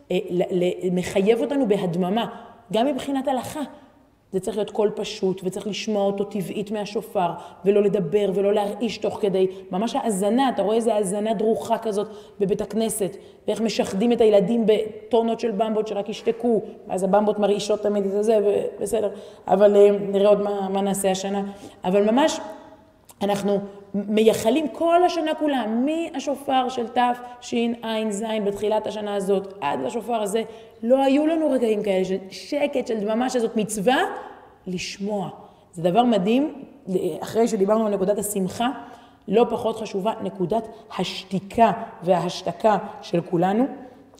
מחייב אותנו בהדממה, גם מבחינת הלכה. זה צריך להיות קול פשוט, וצריך לשמוע אותו טבעית מהשופר, ולא לדבר ולא להרעיש תוך כדי. ממש האזנה, אתה רואה איזה האזנה דרוכה כזאת בבית הכנסת, ואיך משחדים את הילדים בטונות של במבות שרק ישתקו, אז הבמבות מרעישות תמיד את זה, בסדר. אבל נראה עוד מה נעשה השנה. אבל ממש אנחנו מייחלים כל השנה כולה, מהשופר של תשע"ז בתחילת השנה הזאת, עד לשופר הזה, לא היו לנו רגעים כאלה של שקט, של דממה שזאת מצווה, לשמוע. זה דבר מדהים, אחרי שדיברנו על נקודת השמחה, לא פחות חשובה, נקודת השתיקה וההשתקה של כולנו.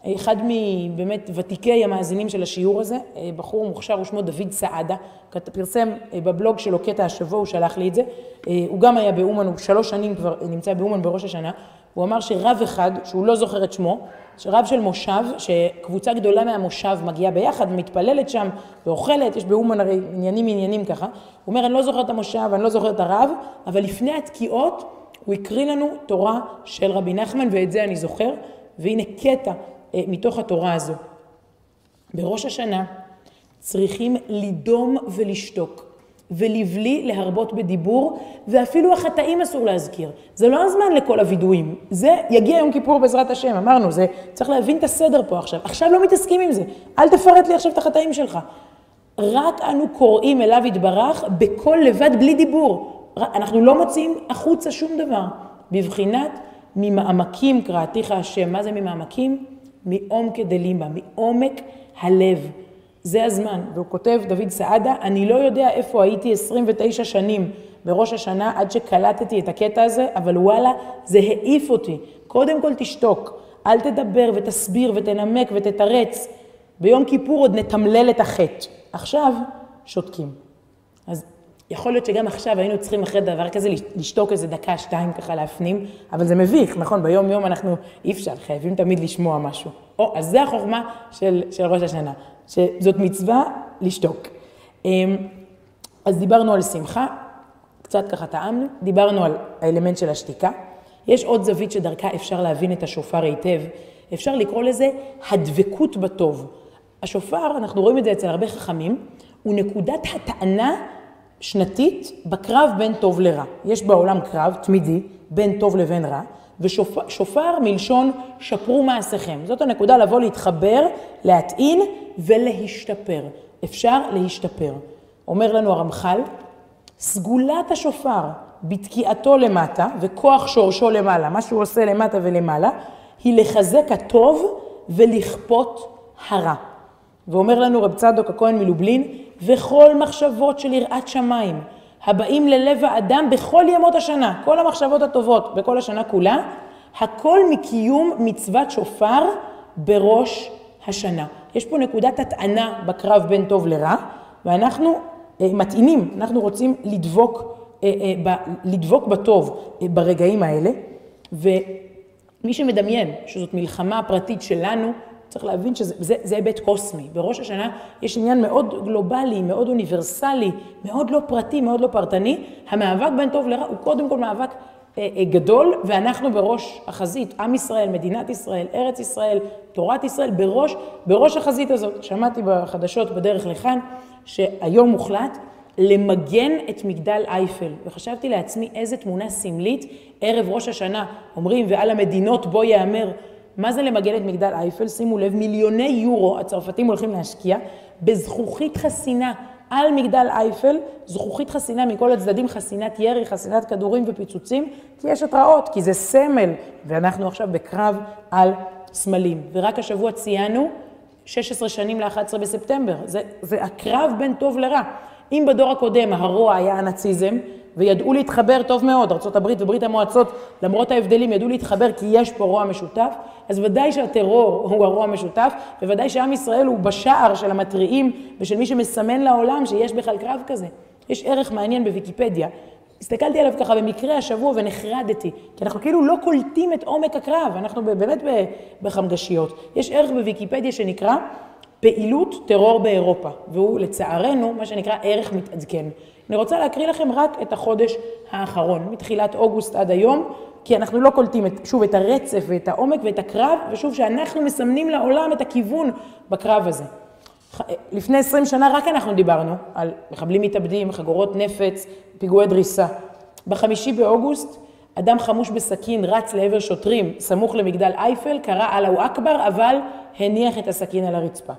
אחד מבאמת ותיקי המאזינים של השיעור הזה, בחור מוכשר ושמו דוד סעדה, פרסם בבלוג שלו קטע השבוע, הוא שלח לי את זה, הוא גם היה באומן, הוא 3 שנים כבר נמצא באומן בראש השנה, הוא אמר שרב אחד, שהוא לא זוכר את שמו, שרב של מושב, שקבוצה גדולה מהמושב מגיעה ביחד ומתפללת שם ואוכלת, יש באומן הרי עניינים ככה, הוא אומר אני לא זוכר את המושב, אני לא זוכר את הרב, אבל לפני התקיעות הוא הקריא לנו תורה של רבי נחמן ואת זה אני זוכר, והנה קטע מתוך התורה הזו. בראש השנה צריכים לדום ולשתוק, ולבלי להרבות בדיבור, ואפילו החטאים אסור להזכיר. זה לא הזמן לכל הוידויים, זה יגיע יום כיפור בעזרת השם, אמרנו, זה צריך להבין את הסדר פה עכשיו. עכשיו לא מתעסקים עם זה, אל תפרט לי עכשיו את החטאים שלך. רק אנו קוראים אליו יתברך בכל לבד בלי דיבור. אנחנו לא מוציאים החוצה שום דבר. בבחינת ממעמקים קראתיך השם. מה זה ממעמקים? מעומק דליבה, מעומק הלב. זה הזמן. והוא כותב, דוד סעדה, אני לא יודע איפה הייתי 29 שנים בראש השנה עד שקלטתי את הקטע הזה, אבל וואלה, זה העיף אותי. קודם כל תשתוק, אל תדבר ותסביר ותנמק ותתרץ. ביום כיפור עוד נתמלל את החטא. עכשיו שותקים. אז יכול להיות שגם עכשיו היינו צריכים אחרי דבר כזה לשתוק איזה דקה, 2 ככה להפנים, אבל זה מביך, נכון? ביום יום אנחנו אי אפשר, חייבים תמיד לשמוע משהו. אז זה החוכמה של ראש השנה, שזאת מצווה לשתוק. אז דיברנו על שמחה, קצת ככה טעמנו, דיברנו על האלמנט של השתיקה. יש עוד זווית שדרכה אפשר להבין את השופר היטב, אפשר לקרוא לזה הדבקות בטוב. השופר, אנחנו רואים את זה אצל הרבה חכמים, הוא נקודת הטענה שנתית בקרב בין טוב לרע. יש בעולם קרב תמידי בין טוב לבין רע, ושופר מלשון שפרו מעשיכם. זאת הנקודה לבוא להתחבר, להטעין ולהשתפר. אפשר להשתפר. אומר לנו הרמח"ל, סגולת השופר בתקיעתו למטה וכוח שורשו למעלה, מה שהוא עושה למטה ולמעלה, היא לחזק הטוב ולכפות הרע. ואומר לנו רב צדוק הכהן מלובלין, וכל מחשבות של יראת שמיים, הבאים ללב האדם בכל ימות השנה, כל המחשבות הטובות בכל השנה כולה, הכל מקיום מצוות שופר בראש השנה. יש פה נקודת הטענה בקרב בין טוב לרע, ואנחנו מתאינים, אנחנו רוצים לדבוק בטוב ברגעים האלה, ומי שמדמיין שזאת מלחמה פרטית שלנו, צריך להבין שזה היבט קוסמי. בראש השנה יש עניין מאוד גלובלי, מאוד אוניברסלי, מאוד לא פרטי, מאוד לא פרטני. המאבק בין טוב לרע הוא קודם כל מאבק גדול, ואנחנו בראש החזית, עם ישראל, מדינת ישראל, ארץ ישראל, תורת ישראל, בראש החזית הזאת. שמעתי בחדשות בדרך לכאן, שהיום מוחלט למגן את מגדל אייפל, וחשבתי לעצמי איזה תמונה סמלית, ערב ראש השנה, אומרים ועל המדינות בו יאמר, מה זה למגן את מגדל אייפל? שימו לב, מיליוני יורו הצרפתים הולכים להשקיע בזכוכית חסינה על מגדל אייפל, זכוכית חסינה מכל הצדדים, חסינת ירי, חסינת כדורים ופיצוצים, כי יש התראות, כי זה סמל, ואנחנו עכשיו בקרב על סמלים. ורק השבוע ציינו 16 שנים ל-11 בספטמבר, זה הקרב בין טוב לרע. אם בדור הקודם הרוע היה הנאציזם, וידעו להתחבר טוב מאוד, ארצות הברית וברית המועצות, למרות ההבדלים, ידעו להתחבר כי יש פה רוע משותף, אז ודאי שהטרור הוא הרוע המשותף, וודאי שעם ישראל הוא בשער של המטריעים, ושל מי שמסמן לעולם שיש בכלל קרב כזה. יש ערך מעניין בוויקיפדיה. הסתכלתי עליו ככה במקרה השבוע ונחרדתי, כי אנחנו כאילו לא קולטים את עומק הקרב, אנחנו באמת בחמגשיות. יש ערך בוויקיפדיה שנקרא פעילות טרור באירופה, והוא לצערנו מה שנקרא ערך מתעדכן. אני רוצה להקריא לכם רק את החודש האחרון, מתחילת אוגוסט עד היום, כי אנחנו לא קולטים שוב את הרצף ואת העומק ואת הקרב, ושוב שאנחנו מסמנים לעולם את הכיוון בקרב הזה. לפני 20 שנה רק אנחנו דיברנו על מחבלים מתאבדים, חגורות נפץ, פיגועי דריסה. ב5 באוגוסט, אדם חמוש בסכין רץ לעבר שוטרים, סמוך למגדל אייפל, קרא אללהו אכבר, אבל הניח את הסכין על הרצפה.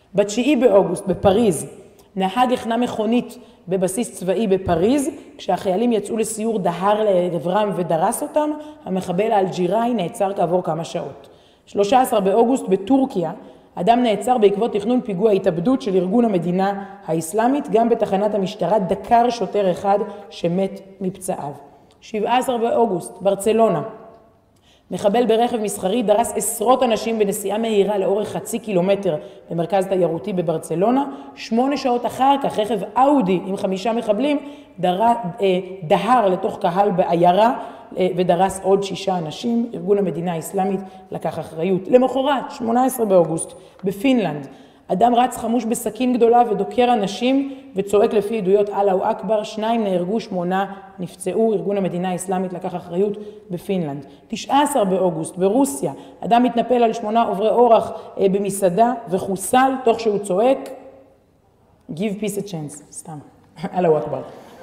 ב9 באוגוסט, בפריז, נהג החנה מכונית בבסיס צבאי בפריז, כשהחיילים יצאו לסיור דהר לעברם ודרס אותם, המחבל האלג'יראי נעצר כעבור כמה שעות. 13 באוגוסט בטורקיה, אדם נעצר בעקבות תכנון פיגוע התאבדות של ארגון המדינה האסלאמית, גם בתחנת המשטרה דקר שוטר אחד שמת מפצעיו. 17 באוגוסט, ברצלונה, מחבל ברכב מסחרי דרס עשרות אנשים בנסיעה מהירה לאורך 0.5 קילומטר במרכז תיירותי בברצלונה. 8 שעות אחר כך רכב אאודי עם 5 מחבלים דהר לתוך קהל בעיירה ודרס עוד 6 אנשים. ארגון המדינה האסלאמית לקח אחריות. למחרת, 18 באוגוסט, בפינלנד, אדם רץ חמוש בסכין גדולה ודוקר אנשים וצועק לפי עדויות אללהו אכבר. 2 נהרגו, 8 נפצעו. ארגון המדינה האסלאמית לקח אחריות בפינלנד. 19 באוגוסט ברוסיה, אדם מתנפל על 8 עוברי אורח במסעדה וחוסל תוך שהוא צועק give peace a chance, סתם, אללהו אכבר.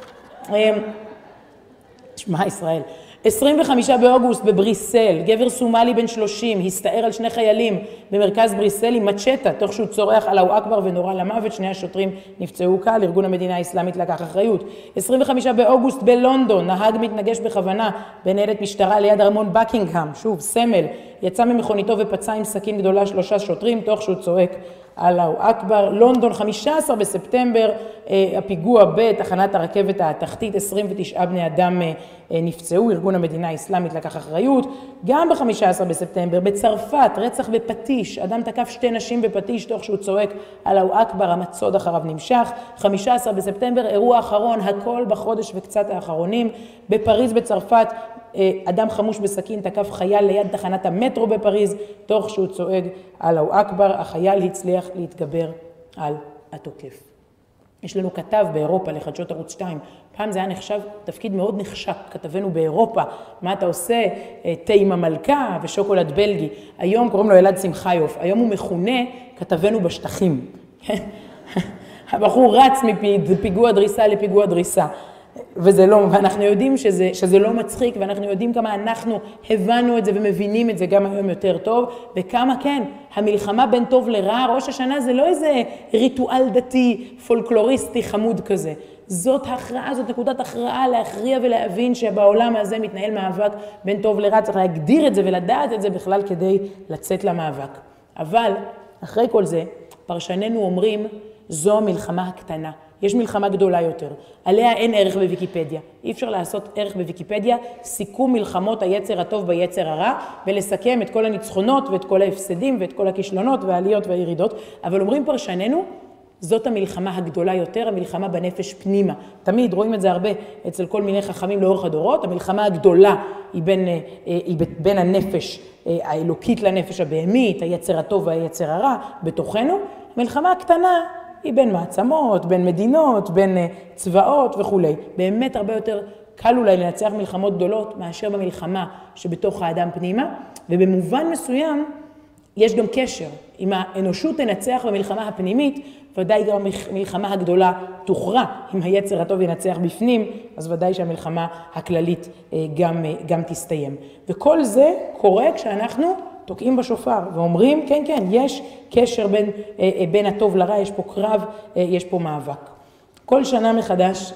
שמע ישראל. 25 באוגוסט בבריסל, גבר סומלי בן 30 הסתער על 2 חיילים במרכז בריסל עם מצ'טה תוך שהוא צורח אללהו אכבר ונורה למוות. 2 השוטרים נפצעו קל. ארגון המדינה האסלאמית לקח אחריות. 25 באוגוסט בלונדון, נהג מתנגש בכוונה בניידת משטרה ליד ארמון בקינגהאם, שוב סמל, יצא ממכוניתו ופצע עם סכין גדולה 3 שוטרים תוך שהוא צועק אללהו אכבר. לונדון, 15 בספטמבר, הפיגוע בתחנת הרכבת התחתית, 29 בני אדם נפצעו. ארגון המדינה האסלאמית לקח אחריות. גם ב-15 בספטמבר בצרפת, רצח בפטיש, אדם תקף 2 נשים בפטיש תוך שהוא צועק אללהו אכבר, המצוד אחריו נמשך. 15 בספטמבר, אירוע אחרון, הכל בחודש וקצת האחרונים, בפריז בצרפת, אדם חמוש בסכין תקף חייל ליד תחנת המטרו בפריז תוך שהוא צועק אללהו אכבר. החייל הצליח להתגבר על התוקף. יש לנו כתב באירופה לחדשות ערוץ 2, פעם זה היה נחשב תפקיד מאוד נחשק, כתבנו באירופה, מה אתה עושה? תה עם המלכה ושוקולד בלגי. היום קוראים לו אלעד שמחיוף, היום הוא מכונה כתבנו בשטחים. הבחור רץ מפיגוע דריסה לפיגוע דריסה. ואנחנו יודעים שזה לא מצחיק, ואנחנו יודעים כמה אנחנו הבנו את זה ומבינים את זה גם היום יותר טוב, וכמה כן, המלחמה בין טוב לרע, ראש השנה זה לא איזה ריטואל דתי, פולקלוריסטי, חמוד כזה. זאת הכרעה, זאת נקודת הכרעה להכריע ולהבין שבעולם הזה מתנהל מאבק בין טוב לרע, צריך להגדיר את זה ולדעת את זה בכלל כדי לצאת למאבק. אבל אחרי כל זה, פרשנינו אומרים, זו המלחמה הקטנה. יש מלחמה גדולה יותר, עליה אין ערך בוויקיפדיה. אי אפשר לעשות ערך בוויקיפדיה, סיכום מלחמות היצר הטוב ביצר הרע, ולסכם את כל הניצחונות ואת כל ההפסדים ואת כל הכישלונות והעליות והירידות. אבל אומרים פרשנינו, זאת המלחמה הגדולה יותר, המלחמה בנפש פנימה. תמיד רואים את זה הרבה אצל כל מיני חכמים לאורך הדורות. המלחמה הגדולה היא בין הנפש האלוקית לנפש הבהמית, היצר הטוב והיצר הרע בתוכנו. המלחמה הקטנה היא בין מעצמות, בין מדינות, בין צבאות וכו'. באמת הרבה יותר קל אולי לנצח מלחמות גדולות מאשר במלחמה שבתוך האדם פנימה, ובמובן מסוים יש גם קשר. אם האנושות תנצח במלחמה הפנימית, ודאי גם המלחמה הגדולה תוכרע. אם היצר הטוב ינצח בפנים, אז ודאי שהמלחמה הכללית גם תסתיים. וכל זה קורה כשאנחנו תוקעים בשופר ואומרים, כן, כן, יש קשר בין הטוב לרע, יש פה קרב, יש פה מאבק. כל שנה מחדש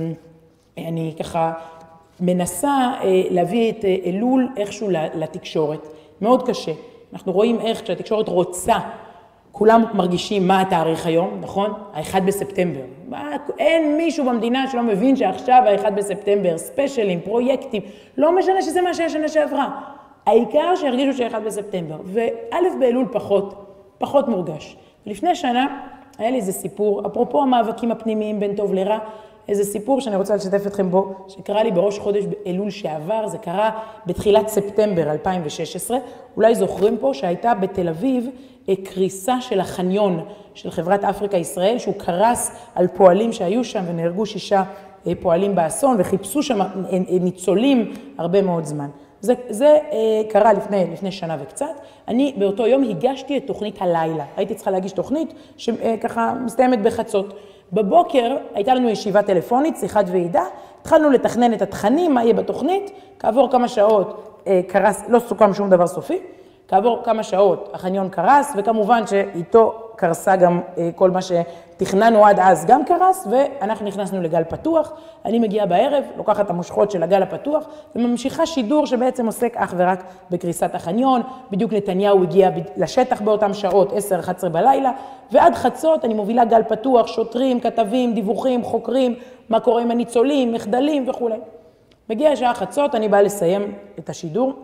אני ככה מנסה להביא את אלול איכשהו לתקשורת. מאוד קשה. אנחנו רואים איך כשהתקשורת רוצה, כולם מרגישים מה התאריך היום, נכון? ה-1 בספטמבר. אין מישהו במדינה שלא מבין שעכשיו ה-1 בספטמבר, ספיישלים, פרויקטים, לא משנה שזה מה שהיה שנה שעברה. העיקר שהרגישו ש-1 בספטמבר, וא' באלול פחות מורגש. לפני שנה היה לי איזה סיפור, אפרופו המאבקים הפנימיים בין טוב לרע, איזה סיפור שאני רוצה לשתף אתכם בו, שקרה לי בראש חודש באלול שעבר, זה קרה בתחילת ספטמבר 2016, אולי זוכרים פה שהייתה בתל אביב קריסה של החניון של חברת אפריקה ישראל, שהוא קרס על פועלים שהיו שם ונהרגו 6 פועלים באסון, וחיפשו שם ניצולים הרבה מאוד זמן. זה קרה לפני שנה וקצת. אני באותו יום הגשתי את תוכנית הלילה. הייתי צריכה להגיש תוכנית שככה מסתיימת בחצות. בבוקר הייתה לנו ישיבה טלפונית, שיחת ועידה, התחלנו לתכנן את התכנים, מה יהיה בתוכנית, כעבור כמה שעות קרס, לא סוכם שום דבר סופי, כעבור כמה שעות החניון קרס, וכמובן שאיתו קרסה גם כל מה שתכננו עד אז גם קרס, ואנחנו נכנסנו לגל פתוח. אני מגיעה בערב, לוקחת את המושכות של הגל הפתוח, וממשיכה שידור שבעצם עוסק אך ורק בקריסת החניון. בדיוק נתניהו הגיע לשטח באותם שעות, 10-11 בלילה, ועד חצות אני מובילה גל פתוח, שוטרים, כתבים, דיווחים, חוקרים, מה קורה עם הניצולים, מחדלים וכו'. מגיעה שעה חצות, אני באה לסיים את השידור,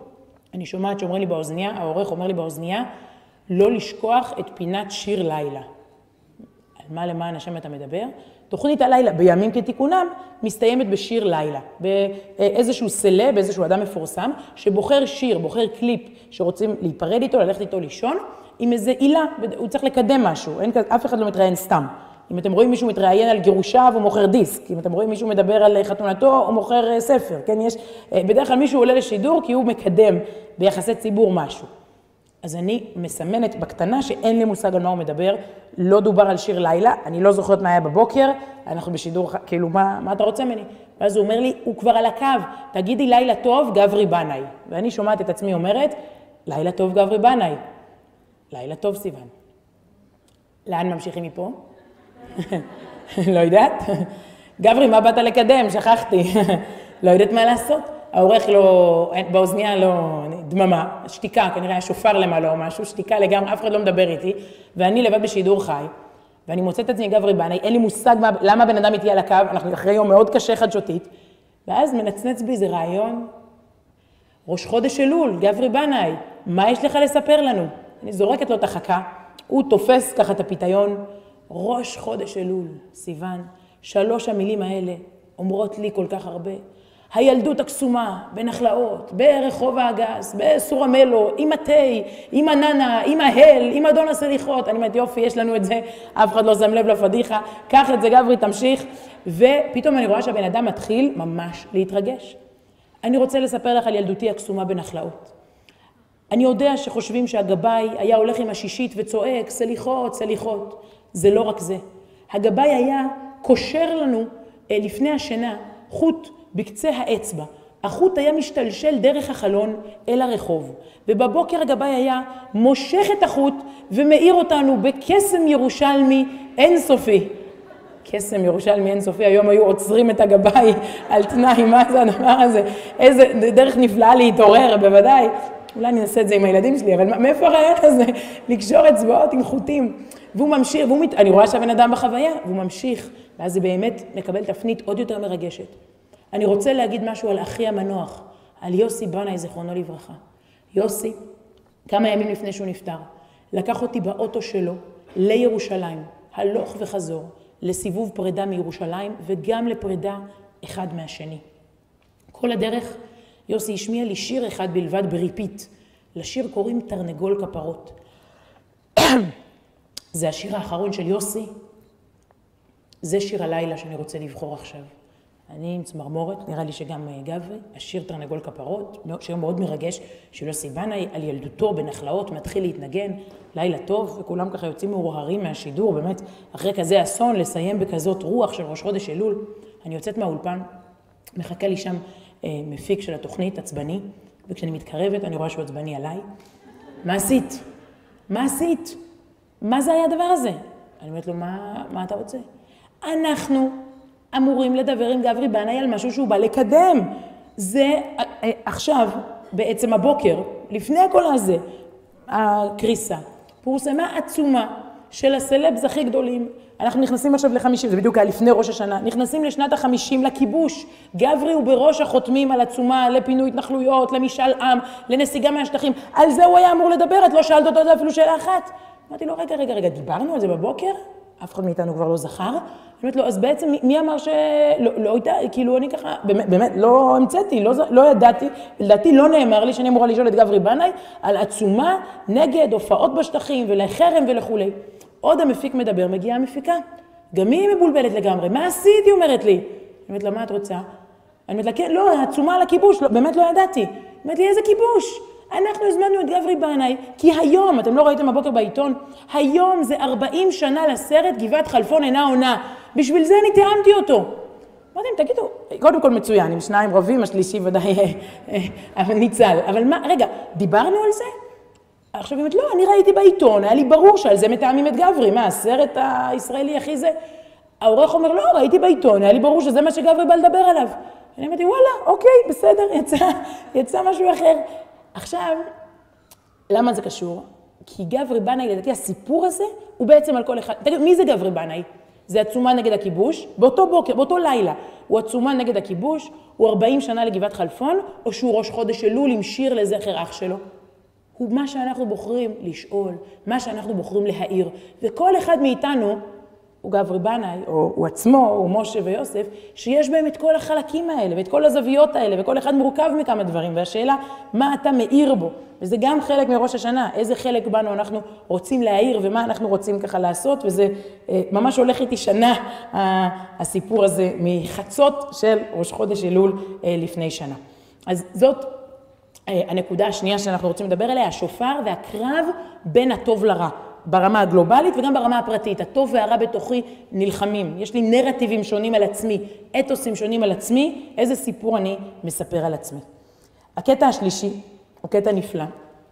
אני שומעת שאומרים לי באוזניה, העורך אומר לי באוזניה, לא לשכוח את פינת שיר לילה. על מה למען השם אתה מדבר? תוכנית הלילה, בימים כתיקונם, מסתיימת בשיר לילה. באיזשהו סלב, באיזשהו אדם מפורסם, שבוחר שיר, בוחר קליפ, שרוצים להיפרד איתו, ללכת איתו לישון, עם איזה עילה, הוא צריך לקדם משהו, אף אחד לא מתראיין סתם. אם אתם רואים מישהו מתראיין על גירושיו, הוא מוכר דיסק. אם אתם רואים מישהו מדבר על חתונתו, הוא מוכר ספר. כן, יש, בדרך כלל מישהו עולה לשידור כי הוא מקדם ביחסי ציבור משהו. אז אני מסמנת בקטנה שאין לי מושג על מה הוא מדבר, לא דובר על שיר לילה, אני לא זוכרת מה היה בבוקר, אנחנו בשידור, כאילו, מה אתה רוצה ממני? ואז הוא אומר לי, הוא כבר על הקו, תגידי לילה טוב, גברי בנאי. ואני שומעת את עצמי אומרת, לילה טוב, גברי בנאי. לילה טוב, סיוון. לאן ממשיכים מפה? לא יודעת. גברי, מה באת לקדם? שכחתי. לא יודעת מה לעשות. העורך לא, באוזניה לא, דממה, שתיקה, כנראה השופר למעלה או משהו, שתיקה לגמרי, אף אחד לא מדבר איתי, ואני לבד בשידור חי, ואני מוצאת את עצמי גברי בנאי, אין לי מושג למה בן אדם איתי על הקו, אנחנו אחרי יום מאוד קשה חדשותית, ואז מנצנץ בי איזה רעיון, ראש חודש אלול, גברי בנאי, מה יש לך לספר לנו? אני זורקת לו את החכה, הוא תופס ככה את הפיתיון, ראש חודש אלול, סיוון, 3 המילים האלה אומרות לי כל כך הרבה, הילדות הקסומה, בנחלאות, ברחוב האגס, בסור המלו, עם התי, עם הננה, עם ההל, עם אדון הסליחות. אני אומרת, יופי, יש לנו את זה, אף אחד לא שם לב לפדיחה, קח את זה גברי, תמשיך. ופתאום אני רואה שהבן אדם מתחיל ממש להתרגש. אני רוצה לספר לך על ילדותי הקסומה בנחלאות. אני יודע שחושבים שהגבאי היה הולך עם השישית וצועק, סליחות, סליחות. זה לא רק זה. הגבאי היה קושר לנו לפני השינה חוט בקצה האצבע. החוט היה משתלשל דרך החלון אל הרחוב, ובבוקר הגבאי היה מושך את החוט ומאיר אותנו בקסם ירושלמי אינסופי. קסם ירושלמי אינסופי, היום היו עוצרים את הגבאי על תנאי, מה זה הדבר הזה? איזה דרך נפלאה להתעורר, בוודאי. אולי אני אעשה את זה עם הילדים שלי, אבל מאיפה הרעיון הזה? לקשור אצבעות עם חוטים. והוא ממשיך, אני רואה שהבן אדם בחוויה, והוא ממשיך, ואז זה באמת מקבל תפנית עוד יותר מרגשת. אני רוצה להגיד משהו על אחי המנוח, על יוסי בנאי, זכרונו לברכה. יוסי, כמה ימים לפני שהוא נפטר, לקח אותי באוטו שלו לירושלים, הלוך וחזור, לסיבוב פרידה מירושלים, וגם לפרידה אחד מהשני. כל הדרך, יוסי השמיע לי שיר אחד בלבד בריפיט. לשיר קוראים תרנגול כפרות. זה השיר האחרון של יוסי. זה שיר הלילה שאני רוצה לבחור עכשיו. אני עם צמרמורת, נראה לי שגם גברי, השיר תרנגול כפרות, שיר מאוד מרגש של יוסי בנאי, על ילדותו בנחלאות, מתחיל להתנגן, לילה טוב, וכולם ככה יוצאים מאורהרים מהשידור, באמת, אחרי כזה אסון, לסיים בכזאת רוח של ראש חודש אלול. אני יוצאת מהאולפן, מחכה לי שם מפיק של התוכנית, עצבני, וכשאני מתקרבת, אני רואה שהוא עצבני עליי. מה עשית? מה עשית? מה זה היה הדבר הזה? אני אומרת לו, מה אתה רוצה? אנחנו אמורים לדבר עם גברי בנאי על משהו שהוא בא לקדם. זה עכשיו, בעצם הבוקר, לפני הכל הזה, הקריסה, פורסמה עצומה של הסלבס הכי גדולים. אנחנו נכנסים עכשיו ל-50, זה בדיוק היה לפני ראש השנה, נכנסים לשנת ה-50 לכיבוש. גברי הוא בראש החותמים על עצומה לפינוי התנחלויות, למשאל עם, לנסיגה מהשטחים. על זה הוא היה אמור לדבר, את לא שאלת אותו אפילו שאלה אחת. אמרתי לו, רגע, דיברנו על זה בבוקר? אף אחד מאיתנו כבר לא זכר. אני אומרת לו, אז בעצם מי אמר לא הייתה, כאילו אני ככה, באמת לא המצאתי, לא ידעתי, לדעתי לא נאמר לי שאני אמורה לשאול את גברי בנאי על עצומה נגד הופעות בשטחים ולחרם ולכו'. עוד המפיק מדבר, מגיעה המפיקה. גם היא מבולבלת לגמרי. מה עשיתי? אומרת לי. אני אומרת לה, מה את רוצה? אני אומרת לה, כן, לא, עצומה על הכיבוש, באמת לא ידעתי. היא אומרת לי, איזה כיבוש? אנחנו הזמנו את גברי בנאי, כי היום, אתם לא ראיתם הבוקר בעיתון, היום זה 40 שנה לסרט גבעת חלפון אינה עונה. בשביל זה אני תיאמתי אותו. אמרתי, תגידו, קודם כל מצוין, עם 2 רבים, השלישי ודאי ניצל. אבל מה, רגע, דיברנו על זה? עכשיו היא אומרת, לא, אני ראיתי בעיתון, היה לי ברור שעל זה מתאמים את גברי. מה, הסרט הישראלי הכי זה? העורך אומר, לא, ראיתי בעיתון, היה לי ברור שזה מה שגברי בא לדבר עליו. אני אמרתי, וואלה, אוקיי, בסדר, יצא משהו אחר. עכשיו, למה זה קשור? כי גברי בנאי, לדעתי, הסיפור הזה הוא בעצם על כל אחד. תגיד, מי זה גברי בנאי? זה עצומה נגד הכיבוש, באותו בוקר, באותו לילה, הוא עצומה נגד הכיבוש, הוא 40 שנה לגבעת חלפון, או שהוא ראש חודש אלול עם שיר לזכר אח שלו. הוא מה שאנחנו בוחרים לשאול, מה שאנחנו בוחרים להעיר, וכל אחד מאיתנו, הוא גברי בנאי, או הוא עצמו, או משה ויוסף, שיש בהם את כל החלקים האלה, ואת כל הזוויות האלה, וכל אחד מורכב מכמה דברים, והשאלה, מה אתה מאיר בו? וזה גם חלק מראש השנה, איזה חלק בנו אנחנו רוצים להעיר, ומה אנחנו רוצים ככה לעשות, וזה ממש הולך איתי שנה, הסיפור הזה, מחצות של ראש חודש אלול לפני שנה. אז זאת הנקודה השנייה שאנחנו רוצים לדבר עליה, השופר והקרב בין הטוב לרע. ברמה הגלובלית וגם ברמה הפרטית. הטוב והרע בתוכי נלחמים. יש לי נרטיבים שונים על עצמי, אתוסים שונים על עצמי, איזה סיפור אני מספר על עצמי. הקטע השלישי הוא קטע נפלא,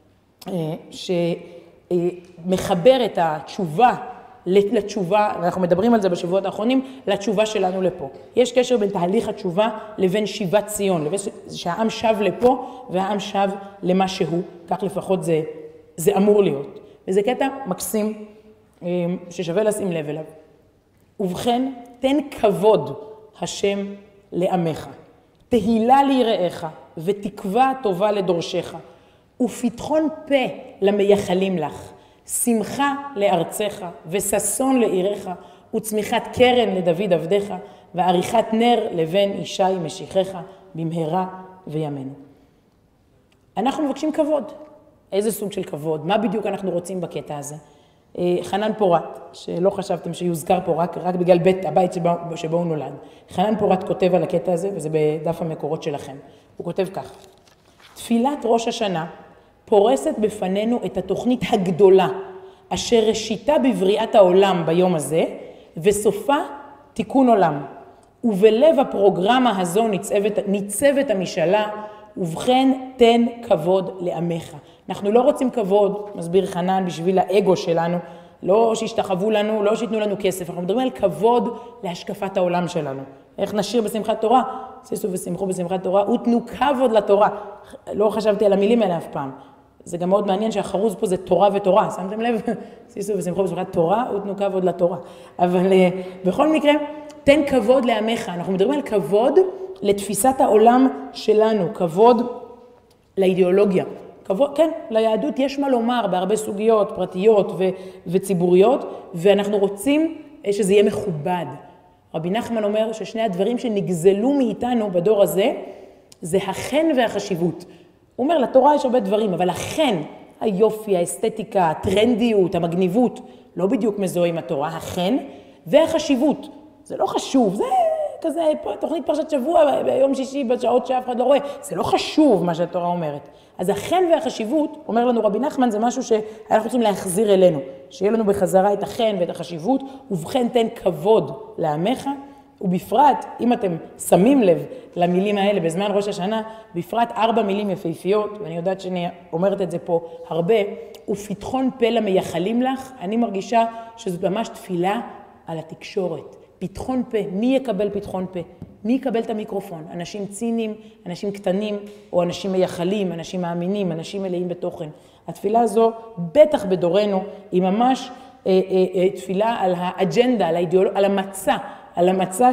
שמחבר את התשובה לתשובה, ואנחנו מדברים על זה בשבועות האחרונים, לתשובה שלנו לפה. יש קשר בין תהליך התשובה לבין שיבת ציון, לבין שהעם שב לפה והעם שב למה שהוא, כך לפחות זה אמור להיות. וזה קטע מקסים ששווה לשים לב אליו. ובכן, תן כבוד השם לעמך, תהילה ליראיך ותקווה טובה לדורשך, ופתחון פה למייחלים לך, שמחה לארצך וששון לעירך, וצמיחת קרן לדוד עבדך, ועריכת נר לבן ישי משיחך במהרה וימינו. אנחנו מבקשים כבוד. איזה סוג של כבוד? מה בדיוק אנחנו רוצים בקטע הזה? חנן פורת, שלא חשבתם שיוזכר פה רק בגלל הבית שבו הוא נולד. חנן פורת כותב על הקטע הזה, וזה בדף המקורות שלכם. הוא כותב כך: תפילת ראש השנה פורסת בפנינו את התוכנית הגדולה, אשר ראשיתה בבריאת העולם ביום הזה, וסופה תיקון עולם. ובלב הפרוגרמה הזו ניצבת המשאלה, ובכן תן כבוד לעמך. אנחנו לא רוצים כבוד, מסביר חנן, בשביל האגו שלנו, לא שישתחוו לנו, לא שיתנו לנו כסף, אנחנו מדברים על כבוד להשקפת העולם שלנו. איך נשיר בשמחת תורה? שישו ושמחו בשמחת תורה, ותנו כבוד לתורה. לא חשבתי על המילים האלה אף פעם. זה גם מאוד מעניין שהחרוז פה זה תורה ותורה, שמתם לב? שישו ושמחו בשמחת תורה, ותנו כבוד לתורה. אבל בכל מקרה, תן כבוד לעמך. אנחנו מדברים על כבוד לתפיסת העולם שלנו, כבוד לאידיאולוגיה. כבוד, כן, ליהדות יש מה לומר בהרבה סוגיות פרטיות וציבוריות, ואנחנו רוצים שזה יהיה מכובד. רבי נחמן אומר ששני הדברים שנגזלו מאיתנו בדור הזה, זה החן והחשיבות. הוא אומר, לתורה יש הרבה דברים, אבל החן, היופי, האסתטיקה, הטרנדיות, המגניבות, לא בדיוק מזוהה עם התורה, החן והחשיבות. זה לא חשוב, זה כזה תוכנית פרשת שבוע ביום שישי בשעות שאף אחד לא רואה. זה לא חשוב מה שהתורה אומרת. אז החן והחשיבות, אומר לנו רבי נחמן, זה משהו שאנחנו רוצים להחזיר אלינו. שיהיה לנו בחזרה את החן ואת החשיבות, ובכן תן כבוד לעמך, ובפרט, אם אתם שמים לב למילים האלה בזמן ראש השנה, בפרט 4 מילים יפהפיות, ואני יודעת שאני אומרת את זה פה הרבה, ופתחון פה למייחלים לך, אני מרגישה שזאת ממש תפילה על התקשורת. פתחון פה, מי יקבל פתחון פה? מי יקבל את המיקרופון? אנשים ציניים, אנשים קטנים, או אנשים מייחלים, אנשים מאמינים, אנשים מלאים בתוכן. התפילה הזו, בטח בדורנו, היא ממש תפילה על האג'נדה, על המצע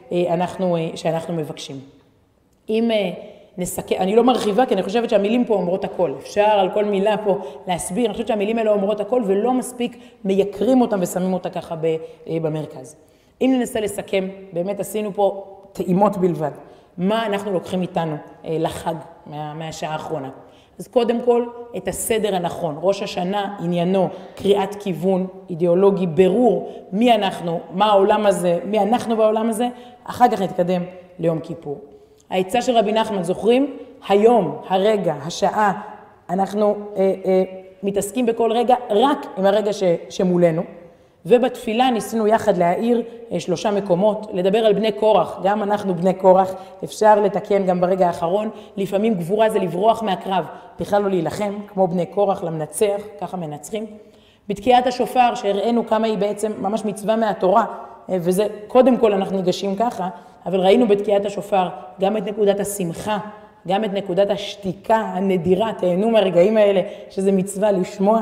שאנחנו מבקשים. אם נסכם, אני לא מרחיבה, כי אני חושבת שהמילים פה אומרות הכל. אפשר על כל מילה פה להסביר, אני חושבת שהמילים האלה אומרות הכל, ולא מספיק מייקרים אותם ושמים אותה ככה במרכז. אם ננסה לסכם, באמת עשינו פה טעימות בלבד. מה אנחנו לוקחים איתנו לחג מהשעה האחרונה? אז קודם כל, את הסדר הנכון. ראש השנה, עניינו, קריאת כיוון, אידיאולוגי, ברור, מי אנחנו, מה העולם הזה, מי אנחנו בעולם הזה, אחר כך נתקדם ליום כיפור. העצה של רבי נחמן, זוכרים? היום, הרגע, השעה, אנחנו מתעסקים בכל רגע, רק עם הרגע שמולנו. ובתפילה ניסינו יחד להעיר 3 מקומות, לדבר על בני קורח, גם אנחנו בני קורח, אפשר לתקן גם ברגע האחרון, לפעמים גבורה זה לברוח מהקרב, בכלל לא להילחם, כמו בני קורח למנצח, ככה מנצחים. בתקיעת השופר שהראינו כמה היא בעצם ממש מצווה מהתורה, וזה קודם כל אנחנו ניגשים ככה, אבל ראינו בתקיעת השופר גם את נקודת השמחה, גם את נקודת השתיקה הנדירה, תהנו מהרגעים האלה שזה מצווה לשמוע,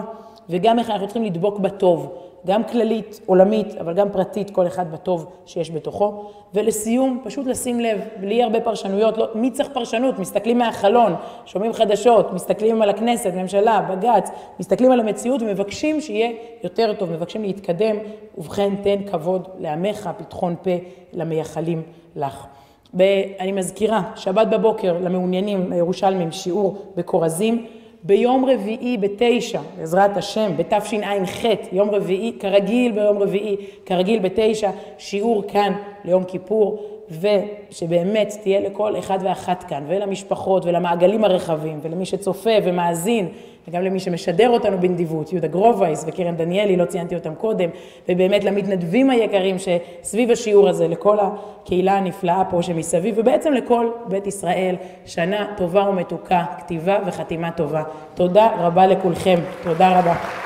וגם איך אנחנו צריכים לדבוק בטוב, גם כללית, עולמית, אבל גם פרטית, כל אחד בטוב שיש בתוכו. ולסיום, פשוט לשים לב, בלי הרבה פרשנויות, לא, מי צריך פרשנות? מסתכלים מהחלון, שומעים חדשות, מסתכלים על הכנסת, ממשלה, בג"ץ, מסתכלים על המציאות ומבקשים שיהיה יותר טוב, מבקשים להתקדם, ובכן תן כבוד לעמך, פתחון פה למייחלים לך. אני מזכירה, שבת בבוקר למעוניינים, לירושלמים, שיעור בקורזים, ביום רביעי ב9, בעזרת השם, בתשע"ח, יום רביעי, כרגיל ביום רביעי, כרגיל ב9, שיעור כאן ליום כיפור, ושבאמת תהיה לכל אחד ואחת כאן, ולמשפחות ולמעגלים הרחבים, ולמי שצופה ומאזין, וגם למי שמשדר אותנו בנדיבות, יהודה גרובייס וקרן דניאלי, לא ציינתי אותם קודם, ובאמת למתנדבים היקרים שסביב השיעור הזה, לכל הקהילה הנפלאה פה שמסביב, ובעצם לכל בית ישראל, שנה טובה ומתוקה, כתיבה וחתימה טובה. תודה רבה לכולכם, תודה רבה.